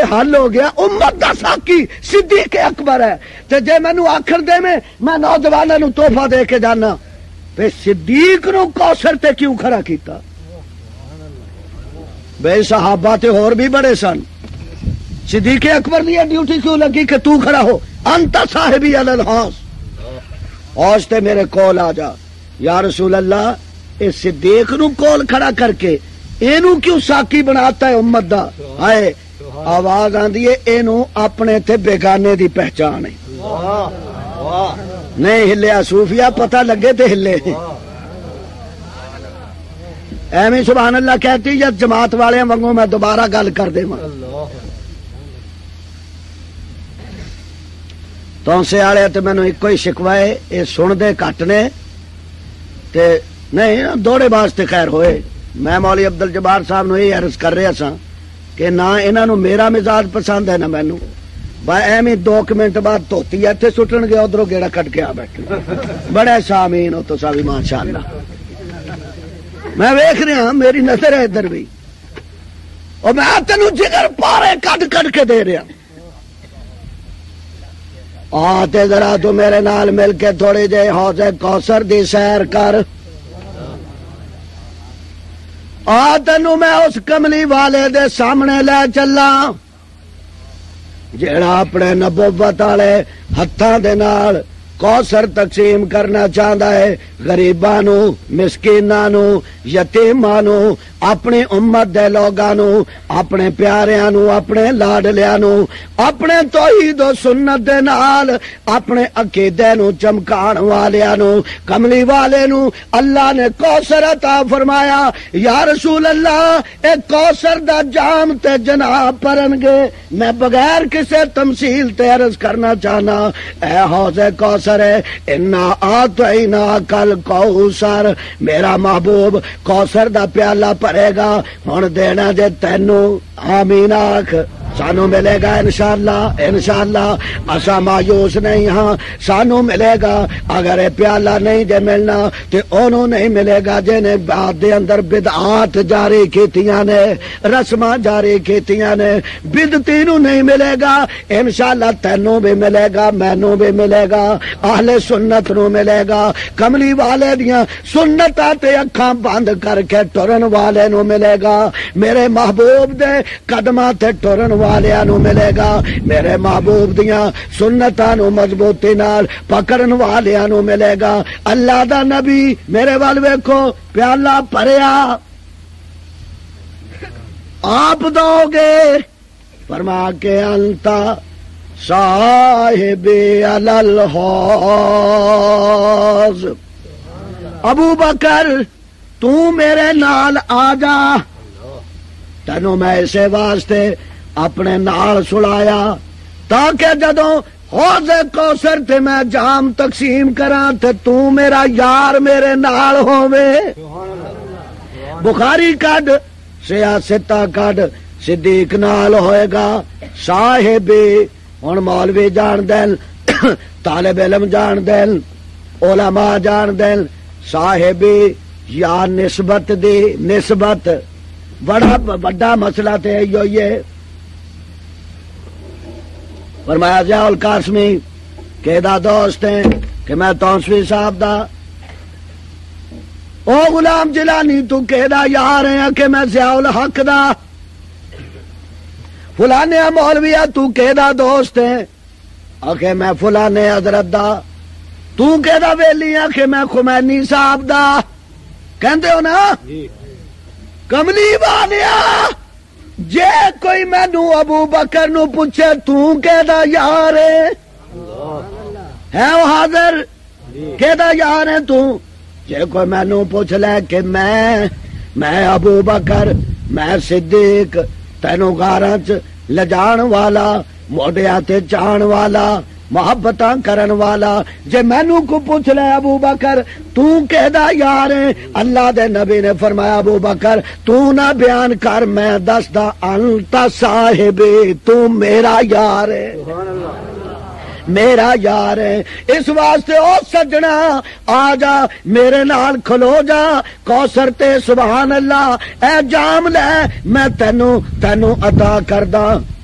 حل ہو گیا امت دا ساکی صدیق اکبر ہے تے جے مینوں آخر دے میں نوجواناں نوں تحفہ دے کے جانا تے صدیق نو کوثر تے کیوں کھڑا کیتا بے صحابہ تے اور بھی بڑے سن صدیق اکبر دی ڈیوٹی کیوں لگی کہ تو کھڑا ہو انت صاحبی علی الحوض حوض تے میرے کول آ جا یا رسول اللہ اے صدیق نو کول کھڑا کر کے اینو کیوں ساکی بناتا ہے امت دا ہائے آواز آندی ہے اینو اپنے تے بیگانے دی پہچان ہے نہیں ہلیا صوفیہ پتہ لگے تے ہلے ایویں سبحان اللہ کہتی یا جماعت والے وانگوں میں دوبارہ گل کر دے تو سے والے تے مینوں ایک ہی شکوا ہے اے سن دے گھٹ نے تے نہیں دوڑے واسطے خیر ہوئے میں مولوی عبد الجبار صاحب نو یہ عرض کر رہا سا کہ نہ انہاں نو میرا مزاج پسند ہے نہ مینوں با ایویں 2 منٹ بعد دھوتی ایتھے سٹن گے ادھروں گیڑا کٹ کے آ بیٹھے بڑے سامعین ہو تو سبھی ماشاءاللہ میں ویکھ رہا میری نظر ہے ادھر بھی اور میں تینوں جگر پارے کٹ کٹ کے دے رہا آتے ذرا تو میرے نال مل کے تھوڑی جے حوض کوثر دی سیر کر تینوں میں اس کملی والے دے سامنے لے چلا جیڑا اپنے نبوت والے ہتھاں دے نال کوثر تقسیم کرنا چاہتا ہے غریباں نو مسکیناں نو یتیماں نو اپنی امت دے لوگاں نو اپنے پیاریاں نو اپنے لاڈلیاں نو اپنے توحید و سنت دے نال اپنے عقیدے نو چمکان والیاں نو کملی والے نو اللہ نے کوثر عطا فرمایا یا رسول اللہ اے کوثر دا جام تے جناب پرن گے میں بغیر کسے تمثیل تے عرض کرنا چاہنا اے حوض کوثر ہے انا آتینا کل کوثر میرا محبوب کوثر دا پیالہ پڑے گا ہن دینا جے تینوں آمین آکھ سانو ملے گا انشاءاللہ انشاءاللہ اسا مایوس نہیں ہاں سانو ملے گا اگر یہ پیالہ نہیں جے ملنا تے انہوں نہیں ملے گا جنہیں بعد دے اندر بدعات جاری کیتیاں نے رسماں جاری کیتیاں نے بدعتی نو نہیں ملے گا انشاءاللہ تینوں بھی ملے گا مینوں بھی ملے گا اہل سنت نو ملے گا کملی والے دیاں سنتاں تے اکھاں بند کر کے ٹرن والے نو ملے گا میرے محبوب دے قدماں تے ٹرن والیاں نو ملے گا میرے محبوب دیاں سنتاں نو مضبوطی نال پکڑن والیاں نو ملے گا اللہ دا نبی میرے وال ویکھو پیالہ بھریا آپ دو گے فرما کے انتا صاحب علی الحوض ابو بکر تو میرے نال آ جا تینوں میں اسے واسطے اپنے نال سلایا تاکہ جدوں حوض کوثر تے میں جام تقسیم کراں تے تو میرا یار میرے نال ہووے بخاری کڈ سیاستہ کڈ صدیق نال ہوئے گا صاحب ہن مولوی جان دین طالب علم جان دین علماء جان دین صاحب یا نسبت دی نسبت بڑا بڑا مسئلہ تے یہ فرمایا ضیاء القاسمی کہ دا دوست ہیں کہ میں تونسوی صاحب دا او غلام جلانی تو کہ دا یار ہیں کہ میں ضیاء الحق دا فلانے مولویہ تو کہ دا دوست ہیں کہ میں فلانے حضرت دا تو کہ دا ویلی ہیں کہ میں خمینی صاحب دا کہندے ہو نا کملی والیا جے کوئی مینو ابو بکر نو پوچھے تو کہدا یار ہے وہ حاضر کہدا یار ہے تو جے کوئی مینو پوچھ لے کہ میں ابو بکر میں صدیق تینوں غاراں چ لجان والا موڈیاں تے چان والا محبتاں کرن والا جے مینوں کو پوچھ لے ابو بکر تو کہدا یار ہے اللہ دے نبی نے فرمایا ابو بکر تو نہ بیان کر میں دسدا انت صاحب تو میرا یار ہے میرا یار ہے اس واسطے او سجنا آ جا میرے نال کھلو جا کوثر تے سبحان اللہ اے جام لے میں تینوں عطا کردا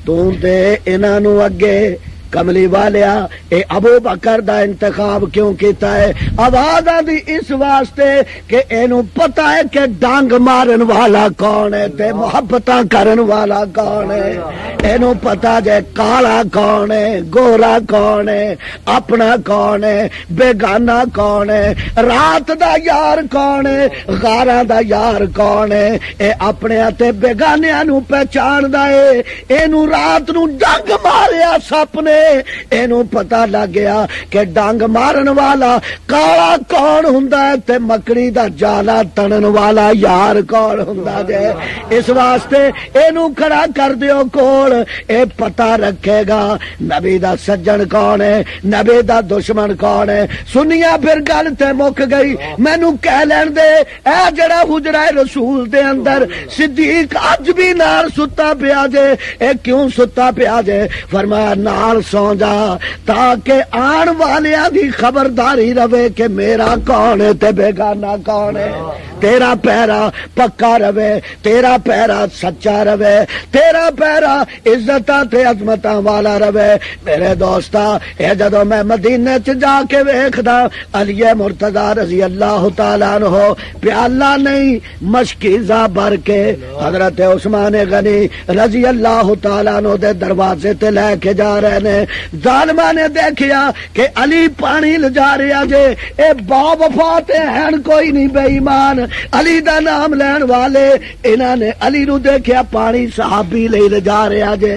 تو تے انہاں نو اگے کملی والیا اے ابو بکر دا انتخاب کیوں کیتا ہے؟ آواز آدھی اس واسطے کہ اینو پتا ہے کہ ڈانگ مارن والا کون ہے تے محبتاں کرن والا کون ہے، اینو پتا جے کالا کون ہے، گورا کون ہے، اپنا کون ہے، بیگانہ کون ہے، رات دا یار کون ہے، غاراں دا یار کون ہے، اے اپنے تے بیگانیاں نو پہچاندا ہے۔ اینو رات نو ڈانگ ماریا سپ نے، اینو پتا لگ گیا کہ ڈانگ مارن والا کالا کون ہوندا ہے تے مکڑی دا جالا تنن والا یار کون ہوندا جے۔ اس واسطے اینو کھڑا کر دیو کول، اے پتا رکھے گا نبی دا سجن کون ہے، نبی دا دشمن کون ہے۔ سنیا پھر گل تے مک گئی، مینو کہہ لین دے اے جڑا حجرہ رسول دے اندر صدیق اج بھی نال ستا پیا جے، اے کیوں ستا پیا جے؟ فرمایا نال سو جا تاکہ آن والیاں دی خبرداری رہے کہ میرا کون ہے تے بیگانہ کون ہے، تیرا پیرا پکا رہے، تیرا پیرا سچا رہے، تیرا پیرا عزتاں تے عظمتاں والا رہے۔ میرے دوستا اے جدو میں مدینے چ جا کے ویکھدا علی مرتضی رضی اللہ تعالیٰ عنہ پیالہ نہیں مشکیزہ بھر کے حضرت عثمان غنی رضی اللہ تعالیٰ عنہ دے دروازے تے لے کے جا رہے نے، ظالماں نے دیکھیا کہ علی پانی لجا رہا جے، اے با وفا تے ہیں کوئی نہیں بے ایمان، علی دا نام لین والے انہاں نے علی نو دیکھیا پانی صحابی لے لجا رہا جے،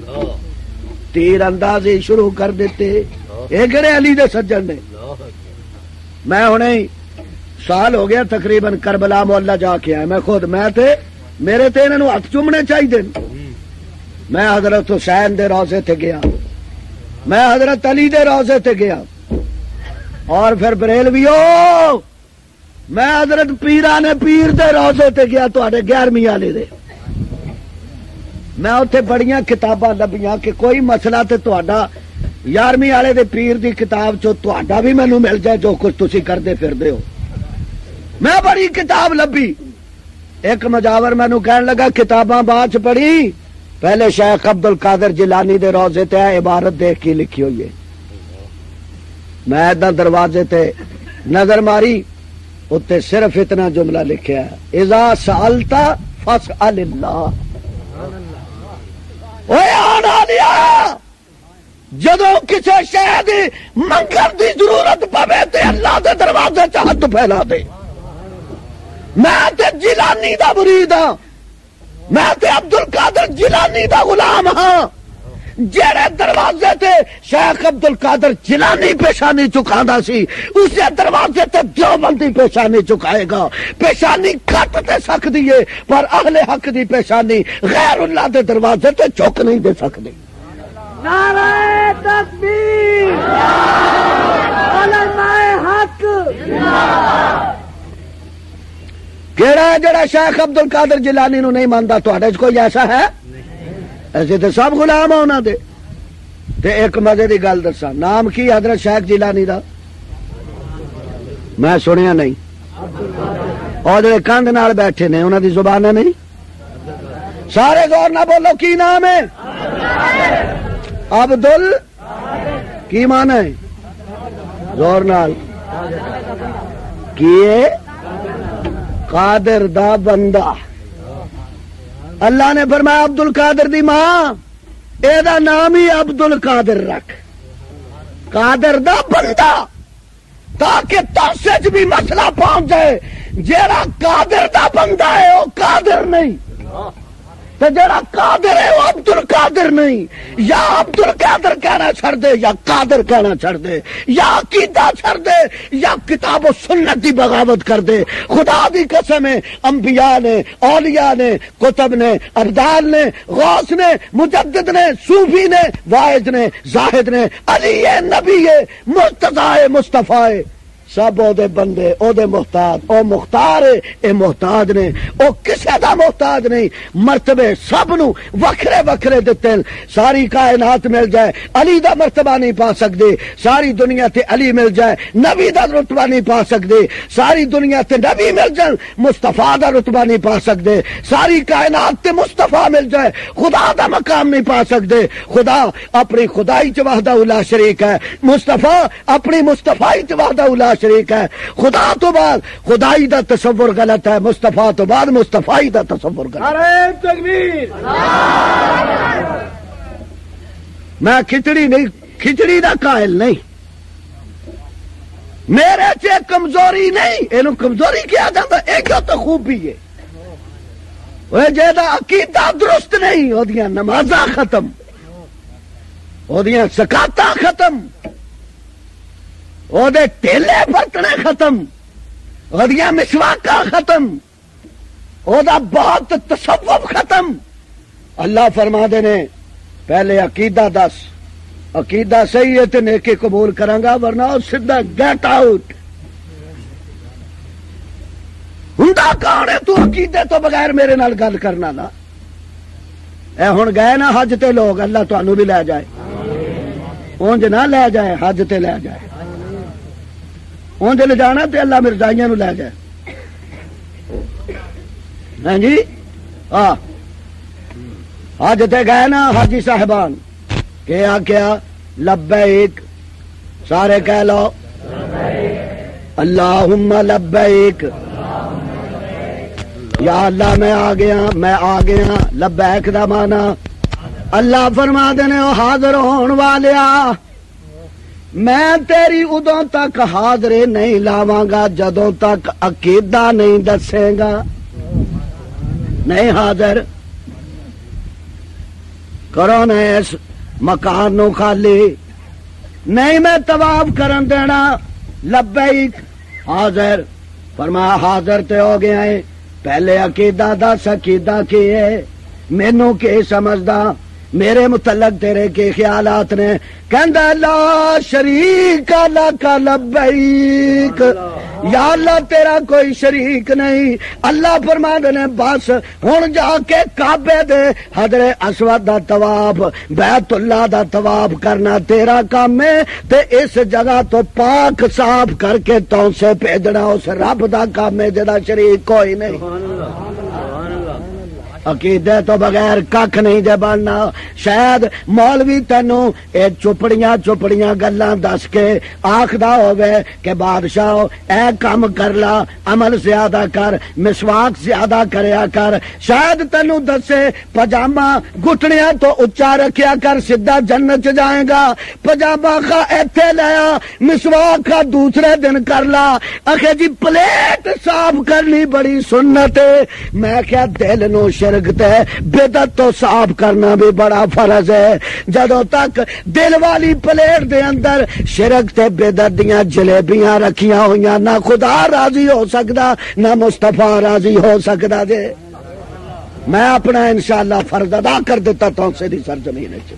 تیر اندازی شروع کر دیتے۔ اے گڑے علی دے سجن نے۔ میں ہونے سال ہو گیا تقریباً کربلا محلہ جا کے آیا، میں خود میں تے میرے تے انہاں نو ہاتھ چومنے چاہیے۔ میں حضرت حسین دے روزے تے گیا، میں حضرت علی دے روزے تے گیا، اور پھر بریلویو میں حضرت پیران پیر دے روزے تے گیا تواڈے 11ویں والے دے۔ میں اتنے بڑیاں کتاباں لبیاں کہ کوئی مسئلہ تے تواڈا 11ویں والے دے پیر دی کتاب چو تواڈا بھی مینوں مل جائے جو کچھ تسی کردے پھردے ہو۔ میں بڑی کتاب لبی، ایک مجاور مینوں کہن لگا کتاباں بعد چ پڑھی، پہلے شیخ عبد القادر جیلانی دے روزے تے عبارت دیکھ کے لکھی ہوئی ہے۔ میں ادھر دروازے تے نظر ماری، اتنے صرف اتنا جملہ لکھیا ہے، اذا سألت فاسأل اللہ۔ اوے آنا لیا جدو کسی شے دی منگن دی ضرورت پوے تے اللہ دے دروازے چ ہاتھ پھیلا دے۔ میں تے جیلانی دا مرید ہاں، میں تے عبد القادر جیلانی دا غلام ہاں، جڑے دروازے تے شیخ عبد القادر جیلانی پیشانی چکاندا سی اسے دروازے تے دیوبندی پیشانی چکائے گا۔ پیشانی کٹ تے سکدی ہے پر اہل حق دی پیشانی غیر اللہ دے دروازے تے چک نہیں دے سکدی۔ نعرہ تکبیر، علماء حق۔ کیڑا ہے جڑا شیخ عبد القادر جیلانی نو نہیں ماندا؟ تواڈے کوئی ایسا ہے؟ ایسے تو سب غلام ہونا دے۔ تے ایک مزے دی گل دسا، نام کی حضرت شیخ جیلانی دا؟ میں سنیا نہیں، اور جڑے کندھ نال بیٹھے نے انہاں دی زبان نہیں، سارے غور نہ بولو کی نام ہے؟ عبدل کی معنی ہے؟ زور نال کیے قادر دا بندہ۔ اللہ نے فرمایا عبد القادر دی ماں اے دا نام ہی عبد القادر رکھ، قادر دا بندہ، تاکہ تاسے بھی مسئلہ پہنچ جائے جیڑا قادر دا بندہ ہے وہ قادر نہیں، تو جیڑا قادر ہے وہ عبد القادر نہیں۔ یا عبد القادر کہنا چھڑ دے یا قادر کہنا چھڑ دے، یا عقیدہ چھڑ دے یا کتاب و سنت دی بغاوت کر دے۔ خدا دی قسم ہے، انبیاء نے، اولیاء نے، کتب نے، ابدال نے، غوث نے، مجدد نے، صوفی نے، واعظ نے، زاہد نے، علی ہے، نبی ہے، مرتضی ہے، مصطفیٰ ہے، سب او دے بندے او دے محتاج، او مختار ہے اے محتاج نے، او کسے دا محتاج نہیں، مرتبے سب نو وکھرے وکھرے دتے، ساری کائنات مل جائے علی دا مرتبہ نہیں پا سکدے، ساری دنیا تے علی مل جائے نبی دا رتبہ نہیں پا سکدے، ساری دنیا تے نبی مل جائے مصطفیٰ دا رتبہ نہیں پا سکدے، ساری کائنات تے مصطفیٰ مل جائے خدا دا مقام نہیں پا سکدے۔ خدا اپنی خدائی چ وحدہ لا شریک ہے، مصطفیٰ اپنی مصطفائی چ وحدہ لا شریک ہے۔ خدا تو بعد خدائی دا تصور غلط ہے، مصطفیٰ تو بعد مصطفائی دا تصور غلط ہے۔ نعرہ تکبیر، میں کھچڑی دا قائل نہیں، میرے چ کمزوری نہیں، اینو کمزوری کیا جاتا، ایک تو خوبی ہے جہاں عقیدہ درست نہیں وہ نمازاں ختم، وہ زکاتاں ختم، وہ ٹیلے برتنے ختم، وہ مسواکاں ختم، وہ بہت تصوف ختم۔ اللہ فرما دے نے پہلے عقیدہ دس، عقیدہ صحیح ہے تو نیکی قبول کروں گا، ورنہ سیدھا گیٹ آؤٹ۔ ہندا کون ہے تو عقیدے تو بغیر میرے نال گل کرنا نا؟ اے ہن گئے نا حج تے لوگ، اللہ تانوں بھی لے جائے، اونج نہ لے جائے، حج تے لے جائے، اونج لے جانا تے اللہ مرزائیاں نو لے جائے۔ ہاں جی ہاں، حج تے گئے نا حاجی صاحبان، کیا کیا؟ لبیک، سارے کہہ لو اللہم لبیک، یا اللہ میں آ گیا، لبیک دا مانا اللہ فرما دینے او حاضر ہون والیا، میں تیری ادوں تک حاضری نہیں لاواں گا جدوں تک عقیدہ نہیں دسے گا، نہیں حاضر کرو نا اس مکان نو خالی، نہیں میں طواف کرن دینا، لبیک حاضر، فرمایا حاضر تے ہو گیا ہے، پہلے عقیدہ دس، عقیدہ کی ہے، مینوں کی سمجھدا، میرے متعلق تیرے کے خیالات نے؟ کہندا لا شریک لک لبیک، یا اللہ تیرا کوئی شریک نہیں۔ اللہ فرماندے نے بس ہن جا کے کعبے دے حجر اسود دا طواف، بیت اللہ دا طواف کرنا تیرا کام ہے، تے اس جگہ تو پاک صاف کر کے تو سے بھیجنا اس رب دا کام ہے جدا شریک کوئی نہیں۔ عقیدے تو بغیر کھ نہیں جے بننا۔ شاید مولوی تینوں اے چپڑیاں گلاں دس کے آکھدا ہوے کہ بادشاہ اے کام کر لا، عمل زیادہ کر، مسواک زیادہ کریا کر، شاید تینوں دسے پجامہ گھٹنیاں تو اچا رکھیا کر، سیدھا جنت چ جائے گا، پجامہ کا ایتھے لیا، مسواک کا دوسرے دن کر لا، آخے جی پلیٹ صاف کرنی بڑی سنت ہے۔ میں کیا دل نو شرک تے بدعت تو صاف کرنا بھی بڑا فرض ہے۔ جدوں تک دل والی پلیٹ دے اندر شرک تے بدعت دیاں جلیبیاں رکھیاں ہوئیاں، نہ خدا راضی ہو سکدا نہ مصطفیٰ راضی ہو سکدا جے۔ میں اپنا انشاءاللہ فرض ادا کر دیتا تو سے دی سرزمین ہے،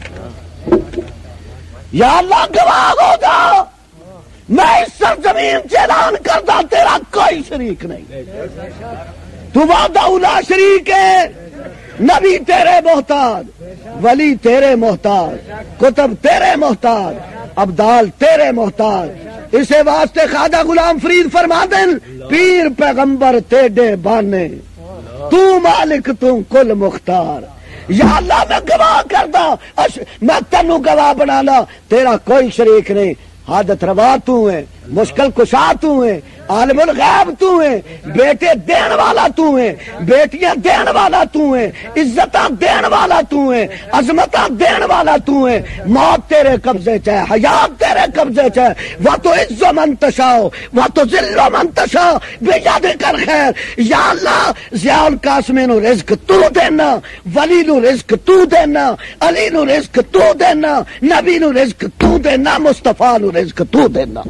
یا اللہ گواہ ہو جا، میں اس سرزمین سے اعلان کردا تیرا کوئی شریک نہیں، تو وحدہ لا شریک ہے، نبی تیرے محتاج، ولی تیرے محتاج، کتب تیرے محتاج، ابدال تیرے محتاج۔ اسے واسطے خواجہ غلام فرید فرما دیں پیر پیغمبر تیڈے بانے، تو مالک تو کل مختار۔ یا اللہ میں گواہ کردا، میں تینوں گواہ بنانا تیرا کوئی شریک نہیں، حاجت روا تو ہے، مشکل کشا تو ہے، عالم الغیب تو ہے، بیٹے دین والا تو ہے، بیٹیاں دین والا تو ہے، عزتاں دین والا تو ہے، عظمتاں دین والا تو ہے۔ موت تیرے قبضے چ ہے، حیات تیرے قبضے چ ہے، وَتُعِزُّ مَن تَشَاءُ وَتُذِلُّ مَن تَشَاءُ بِیَدِکَ الْخَیرُ۔ یا اللہ ضیاء القاسمی نو رزق تو دینا، ولی نو رزق تو دینا، علی نو رزق تو دینا، نبی نو رزق تو دینا، مصطفیٰ نو رزق تو دینا۔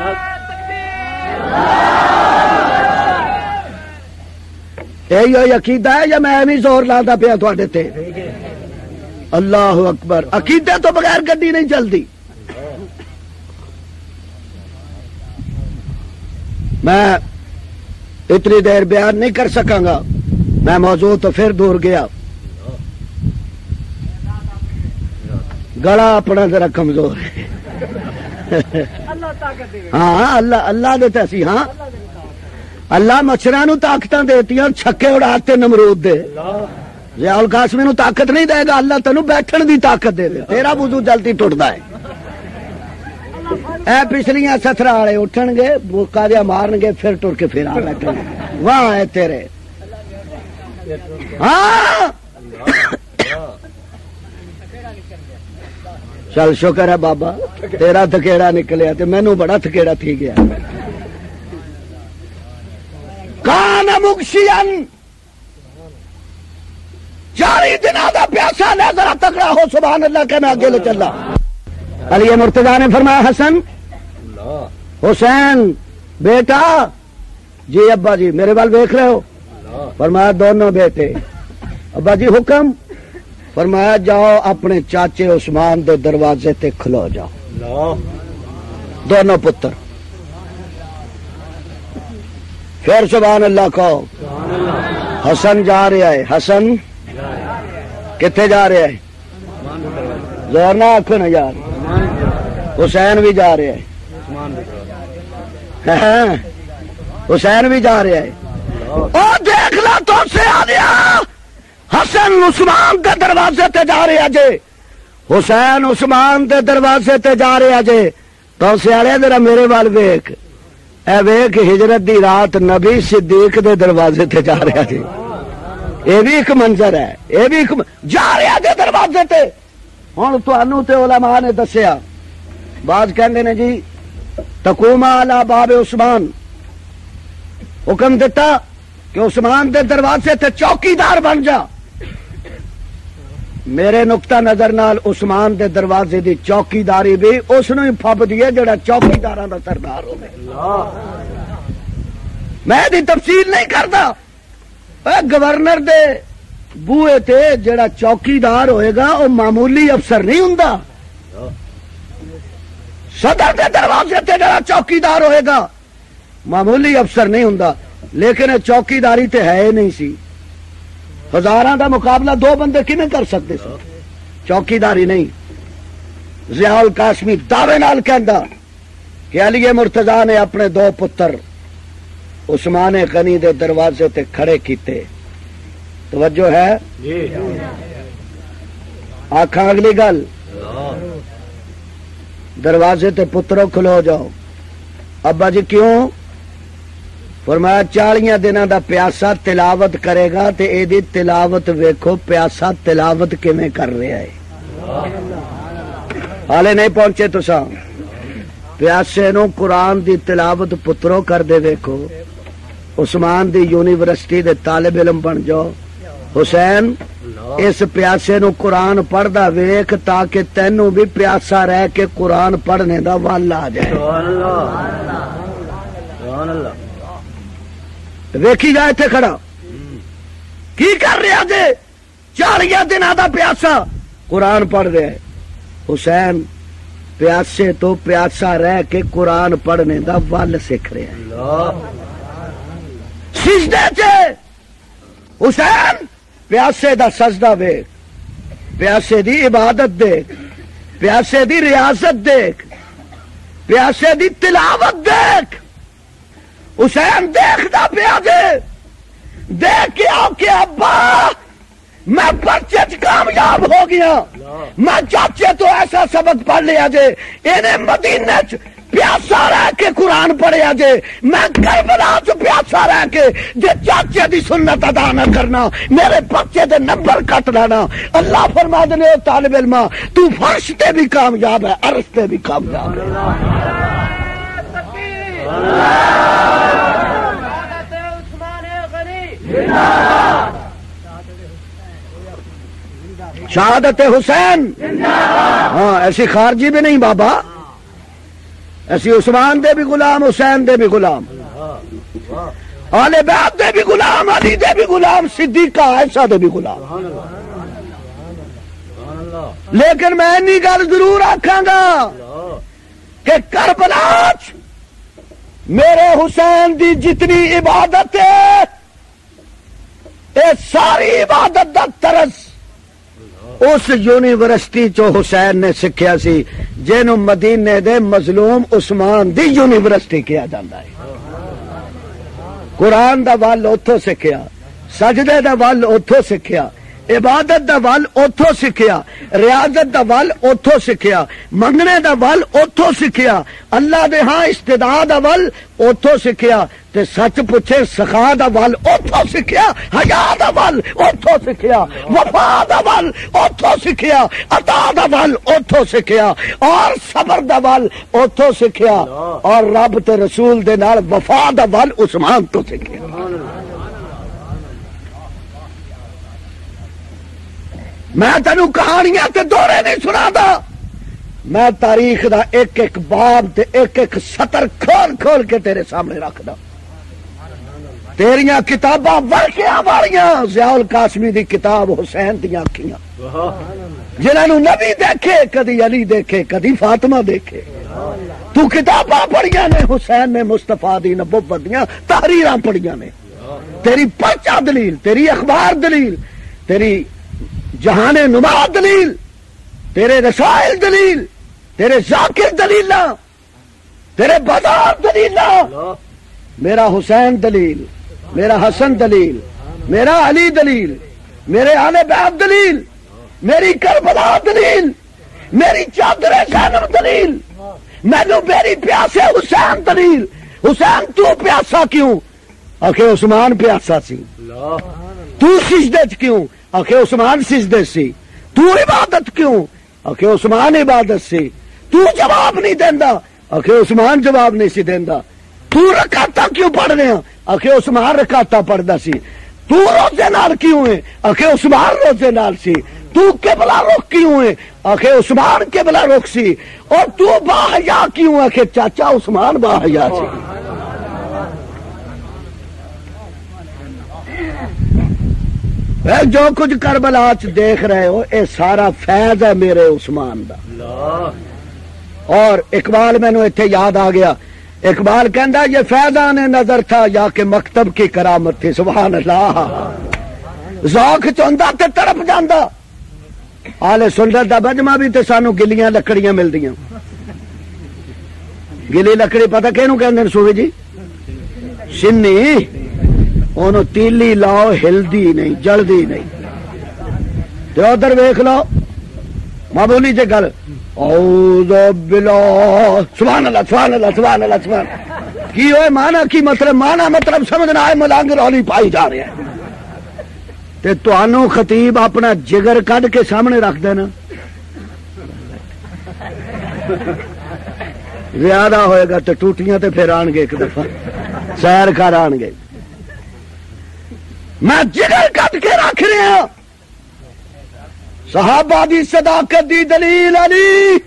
یہی عقیدہ ہے یا میں بھی زور لاتا پیا تھوڑے تے؟ اللہ اکبر۔ عقیدے تو بغیر گڈی نہیں چلتی۔ میں اتنی دیر بیان نہیں کر سکاں گا، میں موضوع تو پھر دور گیا. گلا اپنا ذرا کمزور ہے. ہاں اللہ دیتا سی. ہاں اللہ مچھراں نو طاقتاں دیتیاں، چھکے اڑاتے نمرود دے. ضیاء القاسمی نو طاقت نہیں دے گا، اللہ تینوں بیٹھن دی طاقت دے. تیرا وضو جلدی ٹوٹدا ہے. اے پچھلیاں سترہ والے اٹھن گے، بوکا دیا مارن گے، پھر ٹر کے پھر آ بیٹھن گے. وہاں ہے تیرے. ہاں چل شکر ہے بابا تیرا تھکیڑا نکلیا، تے مینوں بڑا تھکیڑا تھی گیا. کان مغشین 40 دن دا پیاسا لے، ذرا تکڑا ہو سبحان اللہ کہ میں آگے لے چلا. علی مرتضیٰ نے فرمایا حسن حسین بیٹا جی ابا جی میرے وال دیکھ رہے ہو؟ فرمایا دونوں بیٹے. ابا جی حکم؟ فرمایا جاؤ اپنے چاچے عثمان دے دروازے تے کھلو جاؤ. دونوں پتر. پھر سبحان اللہ کہو. حسن جا رہا ہے. حسن کتنے جا رہا ہے؟ زور نہ آنکھوں نہ جا رہا. حسین بھی جا رہا ہے. حسین بھی جا رہا ہے. اور دیکھ لا تو سے آ گیا. حسن عثمان دے دروازے تے جا رہا جے. حسین عثمان دے دروازے تے جا رہا جے. تو سے آ رہا ذرا میرے وال ویک. اے ویک ہجرت دی رات نبی صدیق دے دروازے تے جا رہا جے. یہ بھی ایک منظر ہے. یہ بھی ایک جا رہا جے دروازے تے. ہوں تانوں تے علماء نے دسیا. بعض کہندے نے جی تقوما علی باب عثمان، حکم دیتا کہ عثمان دے دروازے تے چوکیدار بن جا. میرے نقطہ نظر نال عثمان دے دروازے دی چوکیداری بھی اس نو ہی پھب دیے جڑا چوکیداراں دا سردار ہوے. میں دی تفصیل نہیں کردا. گورنر دے بوئے تے جڑا چوکیدار ہوئے گا وہ معمولی افسر نہیں ہوندا. صدر دے دروازے تے جڑا چوکیدار ہوئے گا معمولی افسر نہیں ہوندا. لیکن چوکیداری تے ہے نہیں سی. ہزاراں دا مقابلہ 2 بندے کیویں کر سکتے سی؟ چوکیداری نہیں. ضیاء القاسمی دعوے نال کہندا کہ علی مرتضیٰ نے اپنے 2 پتر عثمان غنی دے دروازے تے کھڑے کیتے. توجہ ہے؟ آکھاں اگلی گل. دروازے تے پتروں کھلو جاؤ. ابا جی کیوں؟ فرمایا 40 دنوں دا پیاسا تلاوت کرے گا تے اے دی تلاوت ویکھو پیاسا تلاوت کیویں کر رہا ہے. حالے نہیں پہنچے تساں. پیاسے نو قرآن دی تلاوت پتروں کر دے ویکھو. عثمان دی یونیورسٹی دے طالب علم بن جاؤ. حسین اس پیاسے نو قرآن پڑھدا ویکھ تاکہ تینوں بھی پیاسا رہ کے قرآن پڑھنے دا وال آ جائے. ویکھی جائے تھے کھڑا کی کر رہا جے؟ 40 دنوں دا پیاسا قرآن پڑھ رہا ہے. حسین پیاسے تو پیاسا رہ کے قرآن پڑھنے دا وال سکھ رہا ہے. سجدے چے حسین پیاسے دا سجدہ ویکھ، پیاسے دی عبادت دیکھ، پیاسے دی ریاضت دیکھ، پیاسے دی تلاوت دیکھ. حسین دیکھدا پیا جے. دیکھ کے آؤ کہ ابا میں پرچے چ کامیاب ہو گیا. میں چاچے تو ایسا سبق پڑھ لیا جے. انہیں مدینے چ پیاسا رہ کے قرآن پڑھیا جے. میں کربلا چ پیاسا رہ کے جے چاچے دی سنت ادا نہ کرنا میرے پرچے دے نمبر کٹ لینا. اللہ فرما دے طالب علم تو فرش تے بھی کامیاب ہے، عرش تے بھی کامیاب ہے. شہادت حسین. ہاں ایسی خارجی بھی نہیں بابا. ایسی عثمان دے بھی غلام، حسین دے بھی غلام، آل بیت دے بھی غلام، علی دے بھی غلام، صدیقہ عائشہ دے بھی غلام. لیکن میں انی گل ضرور آکھاں گا کہ کربلا میرے حسین دی جتنی عبادت ہے اے ساری عبادت دا طرز اس یونیورسٹی چو حسین نے سکھیا سی جنوں مدینے دے مظلوم عثمان دی یونیورسٹی کیا جاندہ ہے. قرآن دا ول اتھوں سکھیا، سجدے دا ول اتھوں سکھیا، عبادت دا ول اتھوں سکھیا، ریاضت دا ول اتھوں سکھیا، منگنے دا ول اتھوں سکھیا، اللہ دے ہاں استدعا دا ول اتھوں سکھیا، تے سچ پوچھے سخا دا ول اتھوں سکھیا، حیا دا ول اتھوں سکھیا، وفا دا ول اتھوں سکھیا، عطا دا ول اتھوں سکھیا، اور صبر دا ول اتھوں سکھیا، اور رب تے رسول دے نال وفا دا ول عثمان تو سکھیا. میں تینوں کہانیاں تے دورے نہیں سنا دا، میں تاریخ دا ایک ایک باب تے ایک ایک سطر کھول کھول کے تیرے سامنے رکھ دا. تیریاں کتاباں واقعہ والیاں، ضیاء القاسمی دی کتاب حسین دیاں اکھیاں، جنہاں نبی دیکھے کدی علی دیکھے کدی فاطمہ دیکھے. تو کتاباں پڑھیاں نے حسین نے مصطفیٰ دی نبوت دیاں تحریراں پڑھیاں نے. تیری پرچہ دلیل، تیری اخبار دلیل، تیری جہان نما دلیل، تیرے رسائل دلیل، تیرے ذاکر دلیل، تیرے بازار دلیل، میرا حسین دلیل، میرا حسن دلیل، میرا علی دلیل، میرے آل بیت دلیل، میری کربلا دلیل، میری چادر زینب دلیل، مینو میری پیاسے حسین دلیل. حسین تو پیاسا کیوں؟ آخے عثمان پیاسا سی. تو سجدے چ کیوں؟ آخے عثمان سجدے سی. تو عبادت کیوں؟ آخے عثمان عبادت سی. تو جواب نہیں دیندا؟ آخے عثمان جواب نہیں سی دیندا. تو رکعتاں کیوں پڑھ رہے ہیں؟ آخے عثمان رکعتاں پڑھدا سی. تو روزے نال کیوں ہے؟ آخے عثمان روزے نال سی. تو قبلہ رخ کیوں ہے؟ آخے عثمان قبلہ رخ سی. اور تو باحیا کیوں؟ آخے چاچا عثمان باحیا سی. جو کچھ کربلا چ دیکھ رہے ہو اے سارا فیض ہے میرے عثمان دا. اور اقبال مینو اتنے یاد آ گیا، اقبال کہندا یہ فیضان نظر تھا یا کہ مکتب کی کرامت تھی. سبحان اللہ. ذوق چوندا تے تڑپ جاندا. آلے سنت دا بجما بھی تے سانو گلیاں لکڑیاں ملدیاں. گلی لکڑی پتہ کہنوں کہندے نے سوہی جی؟ سنی. انہوں تیلی لاؤ ہلدی نہیں جلدی نہیں. تو ادھر ویکھ لو ماں بولی جے گل اعوذ باللہ سبحان اللہ سبحان اللہ سبحان اللہ سبحان کی ہوئے مانا کی مطلب؟ مانا مطلب سمجھنا ہے ملانگ رولی پائی جا رہے ہیں. تے توانوں خطیب اپنا جگر کڈ کے سامنے رکھ دینا. زیادہ ہوئے گا تو ٹوٹیاں تے پھر آن گے ایک دفعہ سیر کر آن گے. میں جگر کٹ کے رکھ رہا ہوں. صحابہ دی صداقت دی دلیل علی.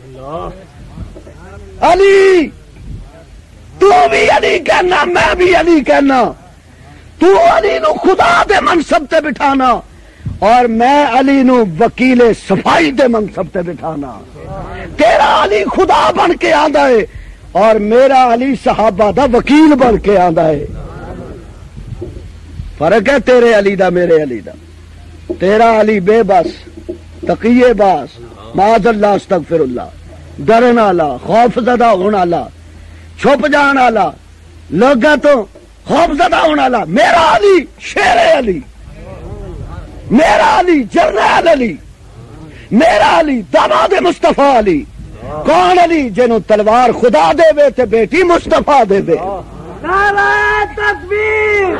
علی تو بھی علی کہنا، میں بھی علی کہنا. تو علی نو خدا دے منصب تے بٹھانا اور میں علی نو وکیل صفائی دے منصب تے بٹھانا. تیرا علی خدا بن کے آندا ہے اور میرا علی صحابہ دا وکیل بن کے آندا ہے. فرق ہے تیرے علی دا میرے علی دا. تیرا علی بے بس، تقیے باس، معاذ اللہ استغفر اللہ، ڈرن والا، خوف زدہ ہونے والا، چھپ جان والا، لوگاں تو خوف زدہ ہونے والا. میرا علی شیر علی، میرا علی جرنیل علی، میرا علی داماد مصطفیٰ علی. کون علی؟ جنوں تلوار خدا دے وے تے بیٹی مصطفیٰ دے وے. نعرہ تکبیر،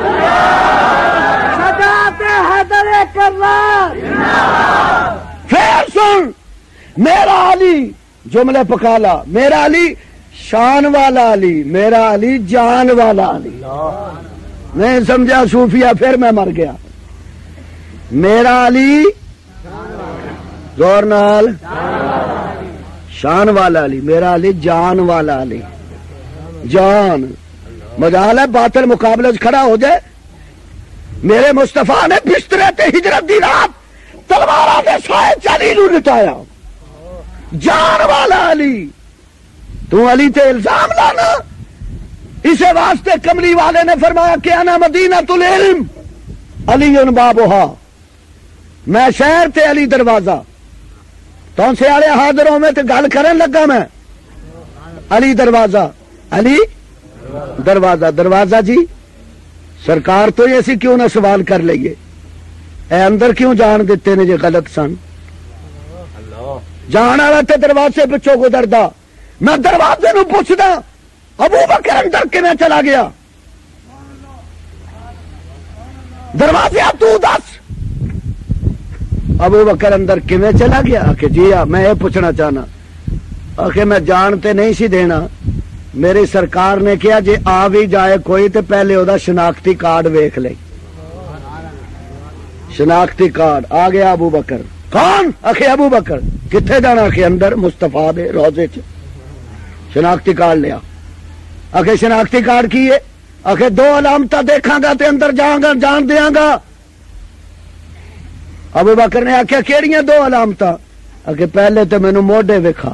سجاد حیدر کرار. پھر سن میرا علی جملے پکالا. میرا علی شان والا علی، میرا علی جان والا علی. نہیں سمجھا صوفیہ؟ پھر میں مر گیا. میرا علی زور نال شان والا علی، میرا علی جان والا علی. جان مجال ہے باطل مقابلے کھڑا ہو جائے. میرے مصطفیٰ نے بسترے تے ہجرت دی رات تلوار دے سائے علی نو لٹایا. جان والا علی. تو علی تے الزام لانا اسے واسطے کملی والے نے فرمایا کہ انا مدینۃ العلم علی بابھا، میں شہر تے علی دروازہ، تو سے والے حاضروں میں تے گل کرن لگا میں علی دروازہ، علی دروازہ، دروازہ جی سرکار تو ایسی کیوں نہ سوال کر لئیے، اے اندر کیوں جان دیتے نے جی غلط سن، جان والا تے دروازے پچھوں گزردا، میں دروازے نو پوچھدا ابو بکر اندر کیویں چلا گیا، دروازے تو دس ابو بکر اندر کیویں چلا گیا؟ کہ جی میں یہ پوچھنا چاہنا، کہ میں جانتے نہیں سی دینا، میری سرکار نے کیا جی آ بھی جائے کوئی تو پہلے وہ شناختی کارڈ ویکھ لے، شناختی کارڈ آ گیا ابو بکر، کون؟ آخے ابو بکر، کتنے جانا؟ آخے اندر مستفا دے روزے چ، شناختی کارڈ لیا، آخے شناختی کارڈ کی ہے؟ آخے دو علامت دیکھاں گا تے اندر جاؤں گا، جان دیاں گا۔ ابو بکر نے آخیا کیڑیاں دو علامت؟ آخے پہلے تو مینو موڈے وکھا،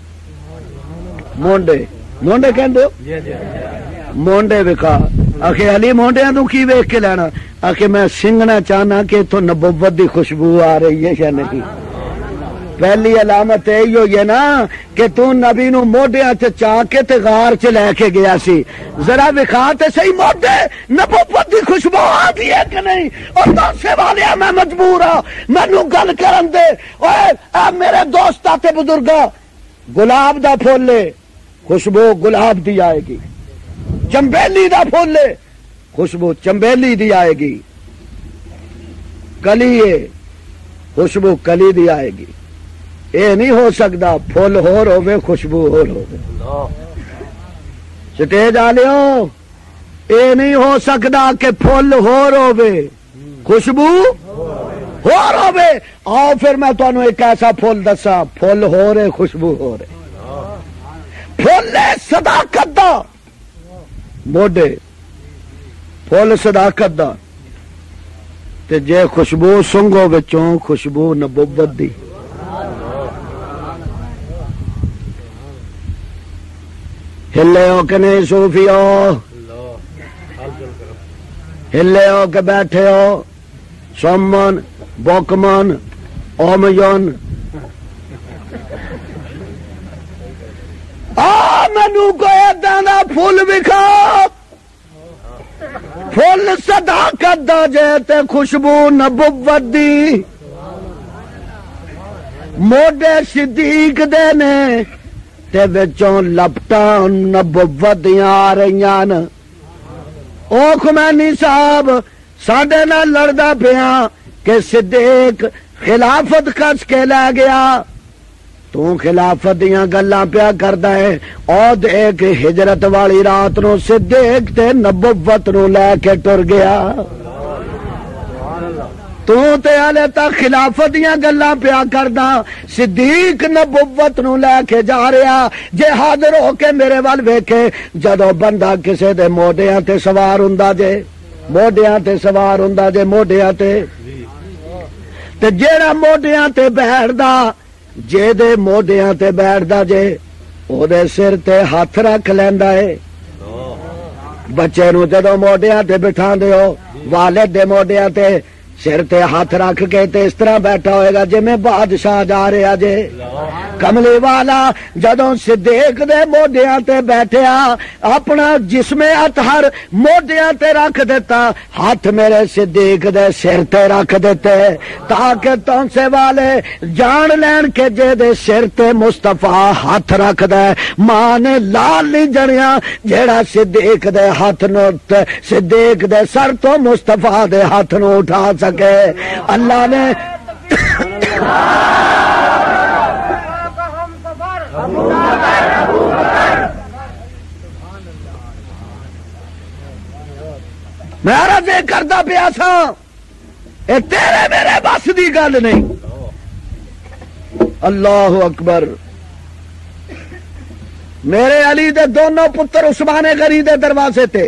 مونڈے مونڈے کہندے ہو؟ مونڈے وکھا۔ آخے علی مونڈیاں تو کی ویکھ کے لینا؟ آخے میں سنگنا چاہنا کہ تو نبوت دی خوشبو آ رہی ہے یا نہیں۔ پہلی علامت یہی ہوئی ہے نا کہ تو نبی نو موڈیاں چ چا کے تے غار چ لے کے گیا سی، ذرا وکھا تے صحیح موڈے نبوت دی خوشبو آ گئی ہے کہ نہیں؟ اور دوسرے والے میں مجبور ہاں مینوں گل کرن دے۔ اوے اے میرے دوستا تے بزرگا، گلاب دا پھول لے خوشبو گلاب دی آئے گی، چمبیلی دا پھول لے خوشبو چمبیلی دی آئے گی، کلی خوشبو کلی دی آئے گی۔ اے نہیں ہو سکتا پھول ہور ہوے خوشبو ہور ہوے۔ سٹیج آلیو اے نہیں ہو سکتا کہ پھول ہور ہوے خوشبو ہور ہوے۔ آؤ پھر میں تانوں ایک ایسا پھول دساں، پھول ہو رہے خوشبو ہو رہے، پھول صداقت دا موڈے، پھول صداقت دا تے جے خوشبو سنگو وچوں خوشبو نبوت دی۔ ہلے ہو کہ نہیں صوفیو؟ ہلے ہو کہ بیٹھے ہو؟ سمن بوکمن اومیون مینو کوئی اداں دا پھول وکھا، پھول صداقت دا جے تے خوشبو نبوت دی۔ موڈے صدیق دے نے تے وچوں لپٹاں نبوت دیاں آ رہیاں ن۔ او خمینی صاحب ساڈے نال لڑدا پیاں کہ صدیق خلافت کس کے لے گیا، تو خلافت دیاں گلاں پیا کردا ہے، او دیکھ ہجرت والی رات نو صدیق تے نبوت نو لے کے ٹر گیا، تو تے ہلے تک خلافت دیاں گلاں پیا کردا، صدیق نبوت نو لے کے جا رہا۔ جے حاضر ہو کے میرے وال ویکھے، جدوں بندہ کسے دے موڈیاں تے سوار ہوندا جے، موڈیاں تے سوار ہوندا جے، موڈیاں تے جیڑا موڈیاں تے بیٹھدا، جے دے موڈیاں تے بیٹھدا جے، او دے سر تے ہاتھ رکھ لیندا ہے۔ بچے نو جدوں موڈیاں تے بٹھاندے ہو، والد دے موڈیاں تے سر تے ہاتھ رکھ کے تے اس طرح بیٹھا ہوئے گا جی میں بادشاہ جا رہا جے۔ کملی والا جدوں صدیق دے موڈیاں تے بیٹھیا، اپنا جسم اطہر موڈیاں تے رکھ دیتا، ہاتھ میرے صدیق دے سر تے رکھ دیتے، تاکہ تونسے والے جان لین کے جے دے سر تے مصطفیٰ ہاتھ رکھ دے، ماں نے لال نہیں جنیا جیڑا صدیق دے ہاتھ نو، صدیق دے سر تو مصطفیٰ دے ہاتھ نو اٹھا سکے۔ اللہ نے میرا دے کردہ پیا سا، اے تیرے میرے بس دی گل نہیں۔ اللہ اکبر۔ میرے علی دے دونوں پتر عثمان غنی دے دروازے تے،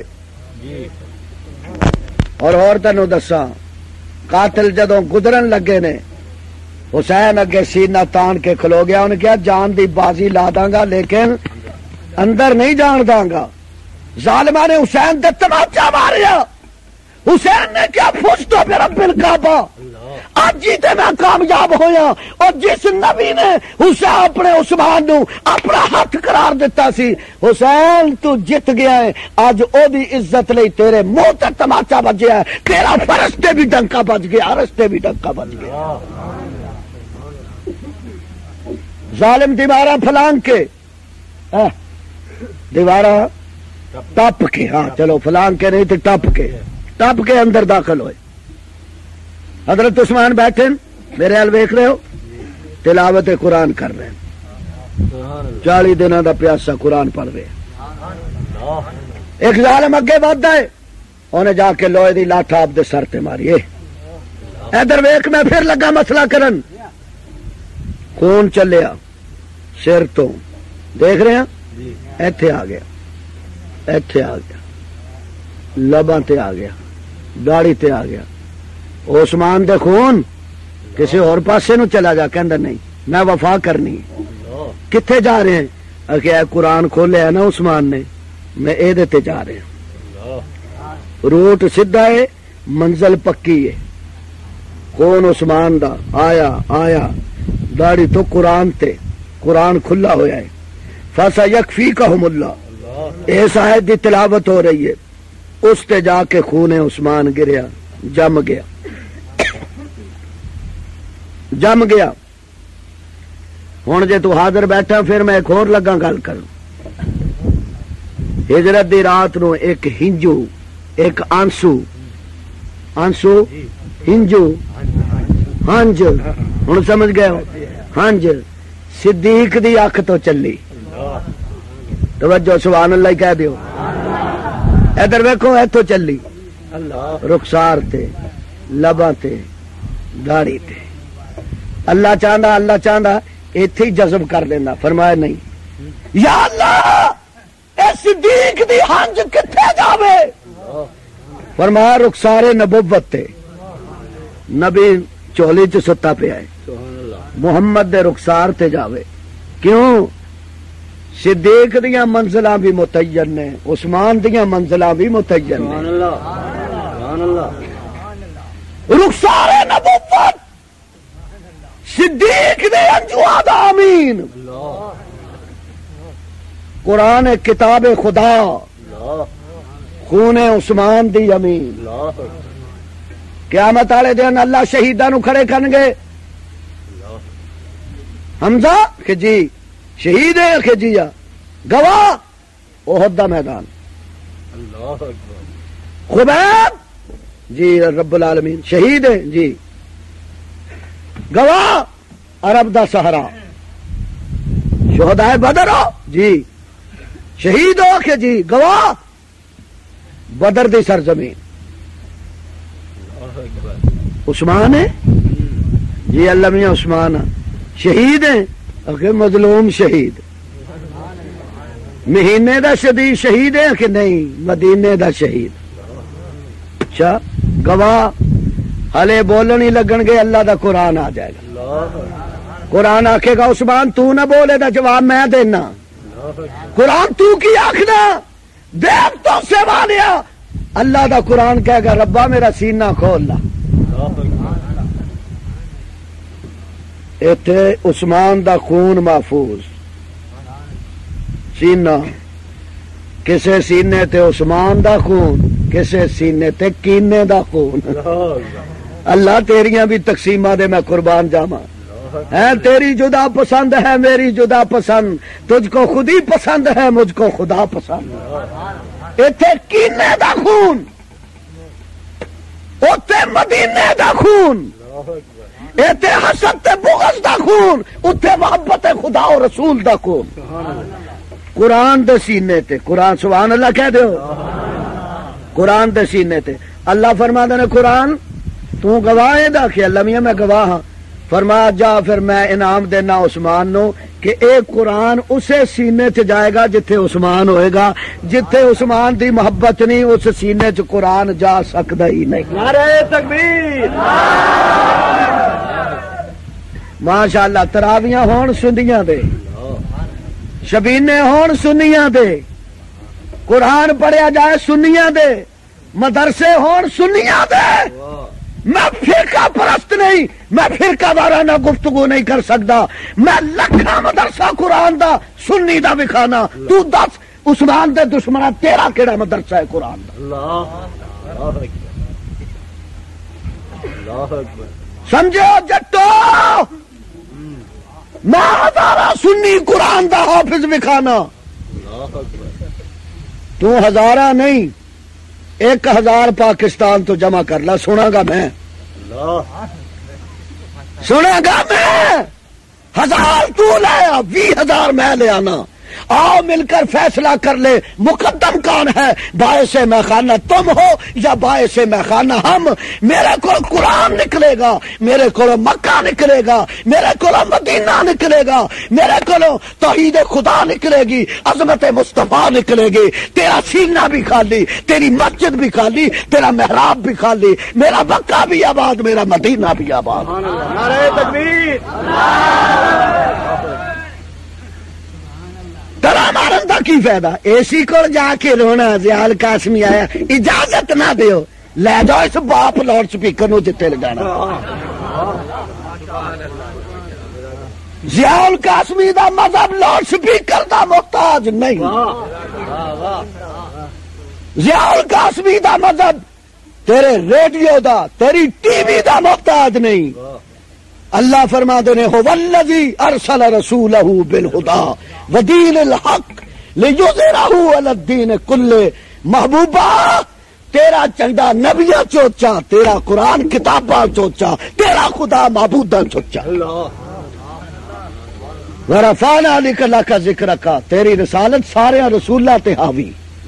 اور تینوں دساں قاتل جدوں گزرن لگے نے، حسین اگے سینہ تان کے کھلو گیا، انہیں کہا جان دی بازی لا داں گا لیکن اندر نہیں جان داں گا۔ ظالمہ نے حسین دے تماچا ماریا، حسین نے کیا پوچھتا پہ رب الکعبہ اج ہی تے میں کامیاب ہویا، اور جس نبی نے حسین اپنے عثمان نو اپنا ہاتھ قرار دیتا سی، حسین تو جت گیا ہے، اج او دی عزت لئی تیرے منہ تے تماچا بجیا ہے، تیرا فرشتے بھی ڈنکا بج گیا، رستے بھی ڈنکا بج گیا۔ ظالم دیوارہ پھلانگ کے دیوارہ ٹپ کے، ہاں چلو پھلانگ کے نہیں تو ٹپ کے اندر داخل ہوئے۔ حضرت عثمان بیٹھے میرے حال ویکھ رہے ہو، تلاوت قرآن کر رہے ہیں، 40 دنوں دا پیاسا قرآن پڑھ رہے ہیں۔ ایک ظالم اگے بڑھتا ہے، انہیں جا کے لوہے دی لاٹھ آپ دے سر تے ماری، ادھر ویکھ میں پھر لگا مسئلہ کرن، خون چلیا سر تو، دیکھ رہے ہیں ایتھے آ گیا، ایتھے آ گیا، لباں تے آ گیا، داڑھی تے آ گیا۔ عثمان دے خون کسی اور پاسے نو چلا جا، کہندا نہیں میں وفا کرنی۔ کتھے جا رہے ہیں؟ کہ قرآن کھولے ہے نا عثمان نے، میں اے دے تے جا رہے ہیں، روٹ سیدھا ہے، منزل پکی ہے۔ خون عثمان دا آیا داڑھی تو قرآن تے، قرآن کھلا ہویا ہے۔ فَسَيَكْفِيكَهُمُ اللَّهُ، اس آیت دی تلاوت ہو رہی ہے، اس تے جا کے خون عثمان گریا، جم گیا جم گیا۔ ہن جے تو حاضر بیٹھا پھر میں ایک اور لگا گل کروں۔ ہجرت دی رات نو ایک ہنجو، ایک آنسو ہنجو ہنج، ہن سمجھ گئے ہو، ہنج صدیق دی اکھ تو چلی، توجہ سبحان اللہ کہہ دیو، ادھر ویکھو ایتھوں چلی، رخسار تے، لباں تے، داڑھی تے۔ اللہ چاہندا ایتھے ہی جذب کر لینا، فرمایا نہیں، یا اللہ اے صدیق دی ہنج کتھے جاوے؟ فرمایا رخسار نبوت تے، نبی چولی چ ستا پیا ہے، محمد دے رخسار تے جاوے۔ کیوں؟ صدیق دیاں منزلاں بھی متعین نے، عثمان دیاں منزلاں بھی متعین نے۔ رخسار نبوت صدیق دے انجوا دا امین، قرآن کتاب خدا، خون عثمان دی امین۔ قیامت والے دن اللہ شہیداں نو کھڑے کرن گے، حمزہ کہ جی شہید ہے، کہ جی گواہ احد دا میدان، خبیب جی رب العالمین شہید ہے جی، گواہ عرب دا صحرا، شہدائے بدر ہو جی، شہید ہو کہ جی، گواہ بدر دی سرزمین۔ عثمان ہے جی، اللہ میاں عثمان شہید ہیں، کہ مظلوم شہید، مہینے دا شدید شہید ہے کہ نہیں، مدینے دا شہید۔ اچھا گواہ ہلے بولن ہی لگن گے، اللہ دا قرآن آ جائے گا، قرآن آکھے گا عثمان تو نہ بولے دا جواب میں دینا، قرآن تو کی آکھنا دیکھ تو سیوا لیا، اللہ دا قرآن کہے گا ربا میرا سینہ کھول لا۔ ایتھے عثمان دا خون محفوظ، سینہ، کسے سینے تے عثمان دا خون، کسے سینے تے کینے دا خون۔ اللہ تیریاں بھی تقسیمہ دے میں قربان جاواں، ہے تیری جدا پسند ہے میری جدا پسند، تجھ کو خود ہی پسند ہے مجھ کو خدا پسند۔ ایتھے کینے دا خون، اوتھے مدینے دا خون، ایتھے حسد تے بغض دا خون، اوتھے محبت خدا و رسول دا خون۔ قرآن دے سینے تے، قرآن سبحان اللہ کہہ دیو، قرآن دے سینے تے اللہ فرماندے نے قرآن تو گواہ ہے دا کہ اللہ میاں میں گواہ ہاں، فرمایا جا پھر میں انعام دینا عثمان نو کہ ایک قرآن اسے سینے چ جائے گا جتھے عثمان ہوئے گا، جتھے عثمان دی محبت نہیں اس سینے چ قرآن جا سکتا ہی نہیں۔ نعرہ تکبیر، ماشاءاللہ تراویاں ہون سنیاں دے، شبینے ہون سنیاں دے، قرآن پڑھیا جائے سنیاں دے، مدرسے ہون سنیاں دے. میں فرقہ پرست نہیں، میں فرقہ وارانہ گفتگو نہیں کر سکتا. میں لکھاں مدرسہ قرآن دا سنی دا وکھانا. تو دس عثمان دے دشمنا تیرا کیڑا مدرسہ ہے قرآن دا؟ سمجھو جٹو، میں ہزارہ سنی قرآن دا حافظ وکھانا، تو ہزارہ نہیں 1000 پاکستان تو جمع کر لا. سنا گا میں، سنا گا میں. 1000 تو لے آ، 20,000 میں لے آنا. آؤ مل کر فیصلہ کر لے مقدم کون ہے، باعث میں خانہ تم ہو یا باعث میں خانہ ہم. میرے کو قرآن نکلے گا، میرے کو مکہ نکلے گا، میرے کو مدینہ نکلے گا، میرے کو توحید خدا نکلے گی، عظمت مصطفیٰ نکلے گی. تیرا سینہ بھی خالی، تیری مسجد بھی خالی، تیرا محراب بھی خالی، میرا مکہ بھی آباد، میرا مدینہ بھی آباد. نعرہ تکبیر. ترا مارن کا کی فائدہ؟ اے سی کو جا کے رونا. زیال قاسمی آیا، اجازت نہ دیو، لے جاؤ اس باپ لاؤڈ سپیکر نو جتے لے جانا. زیال قاسمی دا مذہب لاؤڈ سپیکر دا محتاج نہیں. زیال قاسمی دا مذہب تیرے ریڈیو دا، تیری ٹی وی دا محتاج نہیں. اللہ فرما دے ہو والذی ارسل رسولہ بالہدی ودین الحق لیظہرہ علی الدین کلہ. محبوبہ تیرا چنڈا نبیاں چوچا، تیرا قرآن کتاباں چوچا، تیرا خدا معبوداں چوچا. ورفعنا لک لک ذکرک، تیری رسالت سارے رسولاں تے حاوی.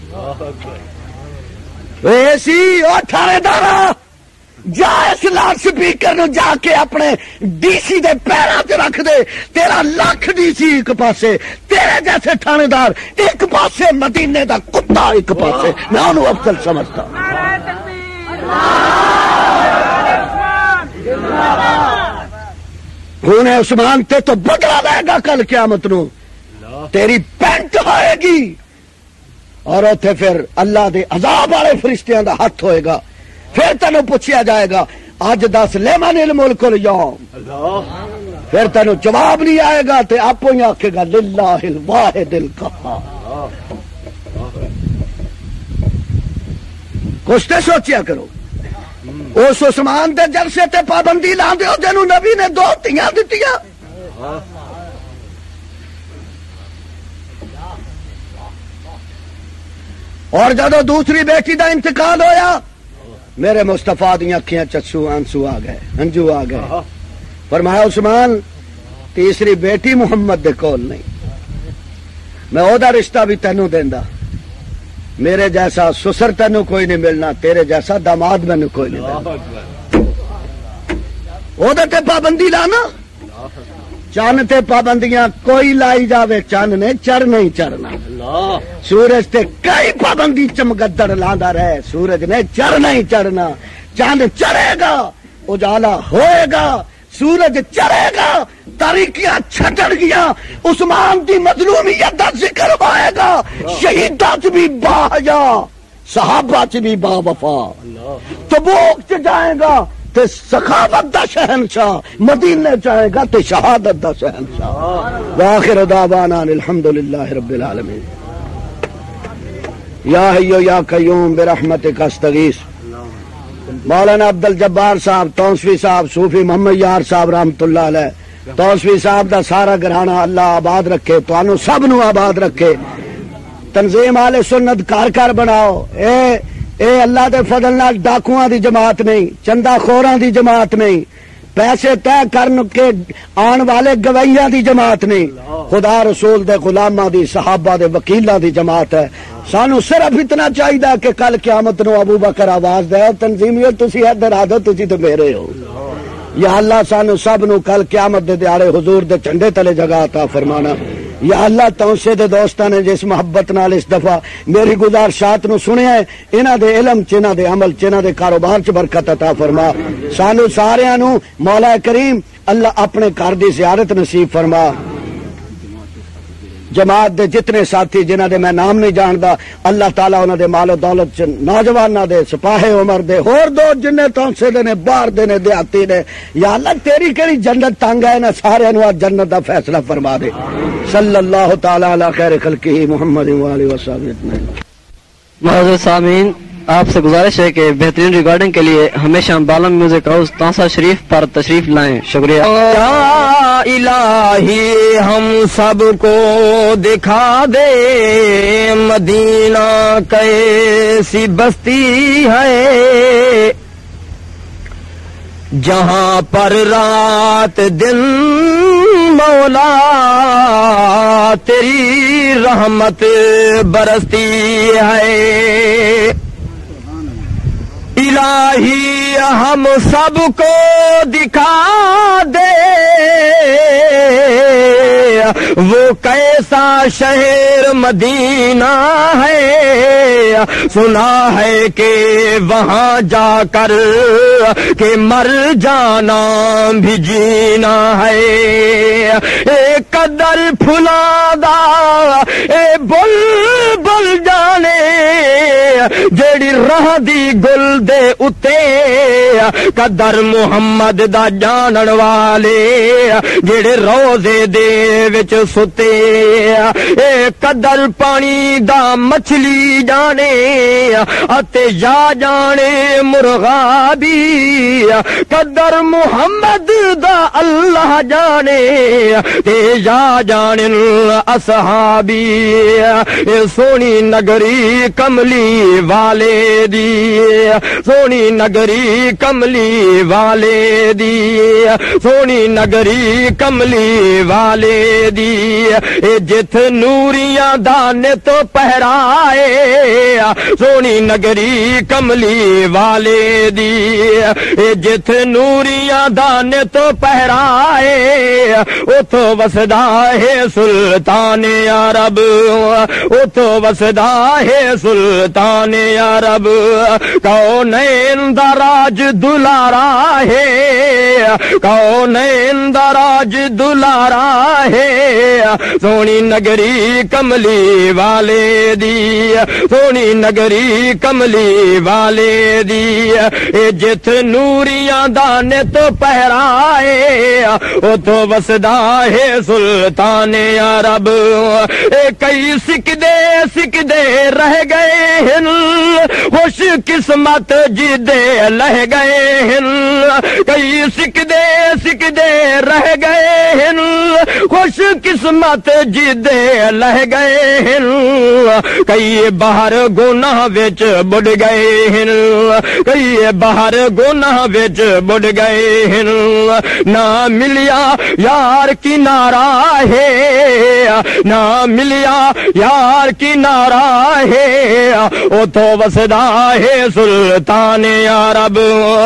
ایسی او ٹھانے دارا جا اس لاؤڈ سپیکر نو جا کے اپنے ڈی سی دے پیراں تے رکھ دے. تیرا لاکھ ڈی سی ایک پاسے، تیرے جیسے تھانے دار ایک پاسے، مدینے دا کتا ایک پاسے. میں انہوں افضل سمجھتا. خون عثمان تے تو بدلا لے گا کل قیامت نو. تیری پینٹ ہوئے گی اور اوتھے پھر اللہ دے عذاب والے فرشتیاں دا ہاتھ ہوئے گا. پھر تینوں پوچھا جائے گا اج دس لمن الملک اليوم، پھر تینوں جواب نہیں آئے گا تے آپ ہی آکھے گا للہ الواحد القہار. کچھ تے سوچیا کرو. اس عثمان دے جلسے تے پابندی لا دیو جنوں نبی نے 2 تیاں دتیاں. اور جدو دوسری بیٹی دا انتقال ہویا، میرے مصطفیٰ دی اکھیاں چچو آنسو آ گئے، ہنجو آ گئے. فرمایا عثمان تیسری بیٹی محمد دے کول نہیں، میں او دا رشتہ بھی تینوں دیندا. میرے جیسا سسر تینوں کوئی نہیں ملنا، تیرے جیسا داماد مینوں کوئی نہیں ملنا. او دے تے پابندی لانا. چند تے پابندیاں کوئی لائی جاوے، چند نے چڑ نہیں چڑھنا. سورج تے کئی پابندی چمگدڑ لاندا رہے، سورج نے چڑھ نہیں چڑھنا. چاند چڑھے گا اجالا ہوئے گا، سورج چڑھے گا تاریکیاں چھٹڑ گیا. عثمان دی مظلومیت دا ذکر ہوئے گا، شہیداں چ بھی باحیا، صحابہ چ بھی با وفا. تبوک چ جائے گا تے سخاوت دا شہنشاہ، مدینے چاہے گا تے شہادت دا شہنشاہ. وآخر دعوانا الحمدللہ رب العالمین. یا حیو یا قیوم برحمتک استغیث. مولانا عبد الجبار صاحب توسوی صاحب، صوفی محمد یار صاحب رحمت اللہ علیہ، توسوی صاحب دا سارا گھرانہ اللہ آباد رکھے، تانوں سب نو آباد رکھے. تنظیم آل سنت کار کار بناؤ. اے اللہ دے فضل نال ڈاکواں دی جماعت نہیں، چندہ خوراں دی جماعت نہیں، پیسے طے کرن کے آن والے گویاں دی جماعت نہیں، خدا رسول دے غلاماں دی، صحابہ دے وکیلاں دی جماعت ہے. سانو صرف اتنا چاہیے کہ کل قیامت نو ابو بکر آواز دے تنظیمیو تسی ادھر آ جاؤ، تسی تو میرے ہو. یا اللہ سانو سب نو کل قیامت دے دیارے حضور دے جھنڈے تلے جگہ عطا فرمانا. یا اللہ توسے دے دوستاں نے جس محبت نال اس دفعہ میری گزارشات نو سنیا ہے، انہاں دے علم چ، انہاں دے عمل چ، انہاں دے کاروبار چ برکت عطا فرما. سانو ساریاں نو مولا کریم اللہ اپنے گھر دی زیارت نصیب فرما. جماعت دے جتنے ساتھی جنہاں دے میں نام نہیں جاندا اللہ تعالیٰ انہاں دے مال و دولت چ نوجواناں دے سپاہے عمر دے ہور دو جننے تونسے دے نے باہر دے نے دیہاتی نے یا اللہ تیری کیڑی جنت تنگ ہے نا سارے نو جنت دا فیصلہ فرما دے صلی اللہ تعالی علی خیر خلقہ محمد و آلہ وصحبہ اجمعین۔ معزز سامعین، آپ سے گزارش ہے کہ بہترین ریکارڈنگ کے لیے ہمیشہ بالم میوزک ہاؤس تانسا شریف پر تشریف لائیں۔ شکریہ۔ یا الہی ہم سب کو دکھا دے مدینہ کیسی بستی ہے جہاں پر رات دن مولا تیری رحمت برستی ہے۔ الہی ہم سب کو دکھا دے وہ کیسا شہر مدینہ ہے، سنا ہے کہ وہاں جا کر کہ مر جانا بھی جینا ہے۔ اے قدر پھلادا اے بل بل جانے جیڑی راہ دی گل دے اتے قدر محمد دا جانن والے جیڑے روزے دے وچ ستے، اے قدر پانی دا مچھلی جانے اتے یا جانے مرغا بھی، قدر محمد دا اللہ جانے تے یا جانن اصحابی۔ اے سونی نگری کملی والے دی، سونی نگری کملی والے دی، سونی نگری کملی والے دی، اے جت نوریاں دانے تو پہرائے، سونی نگری کملی والے دی، اے جت نوریاں دانے تو پہرائے، اتھو وسدا ہے سلطان عرب، اتھو وسدا ہے سلطان عرب، کونین دا راج دلارا ہے، کونین دا راج دلارا ہے، سونی نگری کملی والے دی، سونی نگری کملی والے دی، اے جت نوریاں دانے تو پہرائے، اتھو وسدا ہے سلطان عرب، اے کئی سکدے رہ گئے ہن خوش قسمت جدے لہ گئے ہن، کئی سکدے رہ گئے ہن خوش قسمت جدے لہ گئے ہن، کئی باہر گناہ وچ بڑھ گئے ہن، کئی باہر گناہ وچ بڑھ گئے ہن، نہ ملیا یار کنارہ ہے، نہ ملیا یار کنارہ ہے، اتھو وسدا ہے سلطان عرب،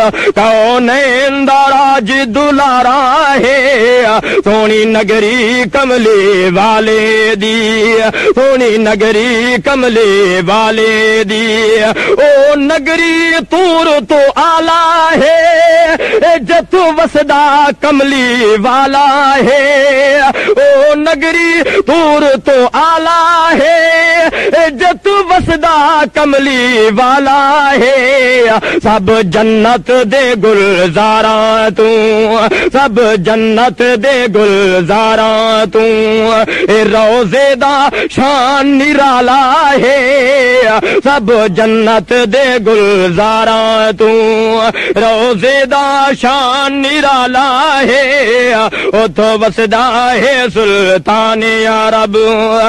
کونین دا راج دلارا ہے، سونی نگری کملی والے دی، سونی نگری کملی والے دی، او نگری تور تو آلہ ہے، جت وسدا کملی والا ہے، او نگری تور تو آلہ ہے، جت وسدا کملی والا ہے، سب جنت دے گلزاراں تو، سب جنت دے گلزاراں تو، اے روزے دا شان نرالا ہے، سب جنت دے گلزاراں تو، روزے دا شان نرالا ہے، اتھو وسدا ہے سلطان عرب،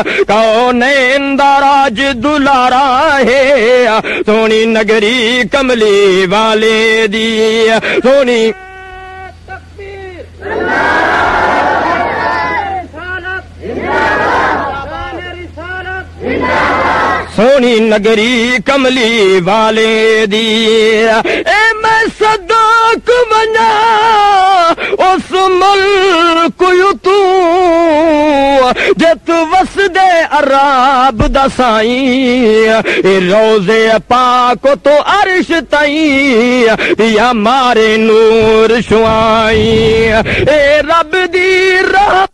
کونین دا راج دلارا ہے، سونی نگری کملی والے دی، سونی سونی نگری کملی والے دی، اے میں صدق بنا اس ملک یتو جت وسدے عرب دا سائیں، اے روزے پاک تو عرش تائیں یا مارے نور شوائیں، اے رب دی راہ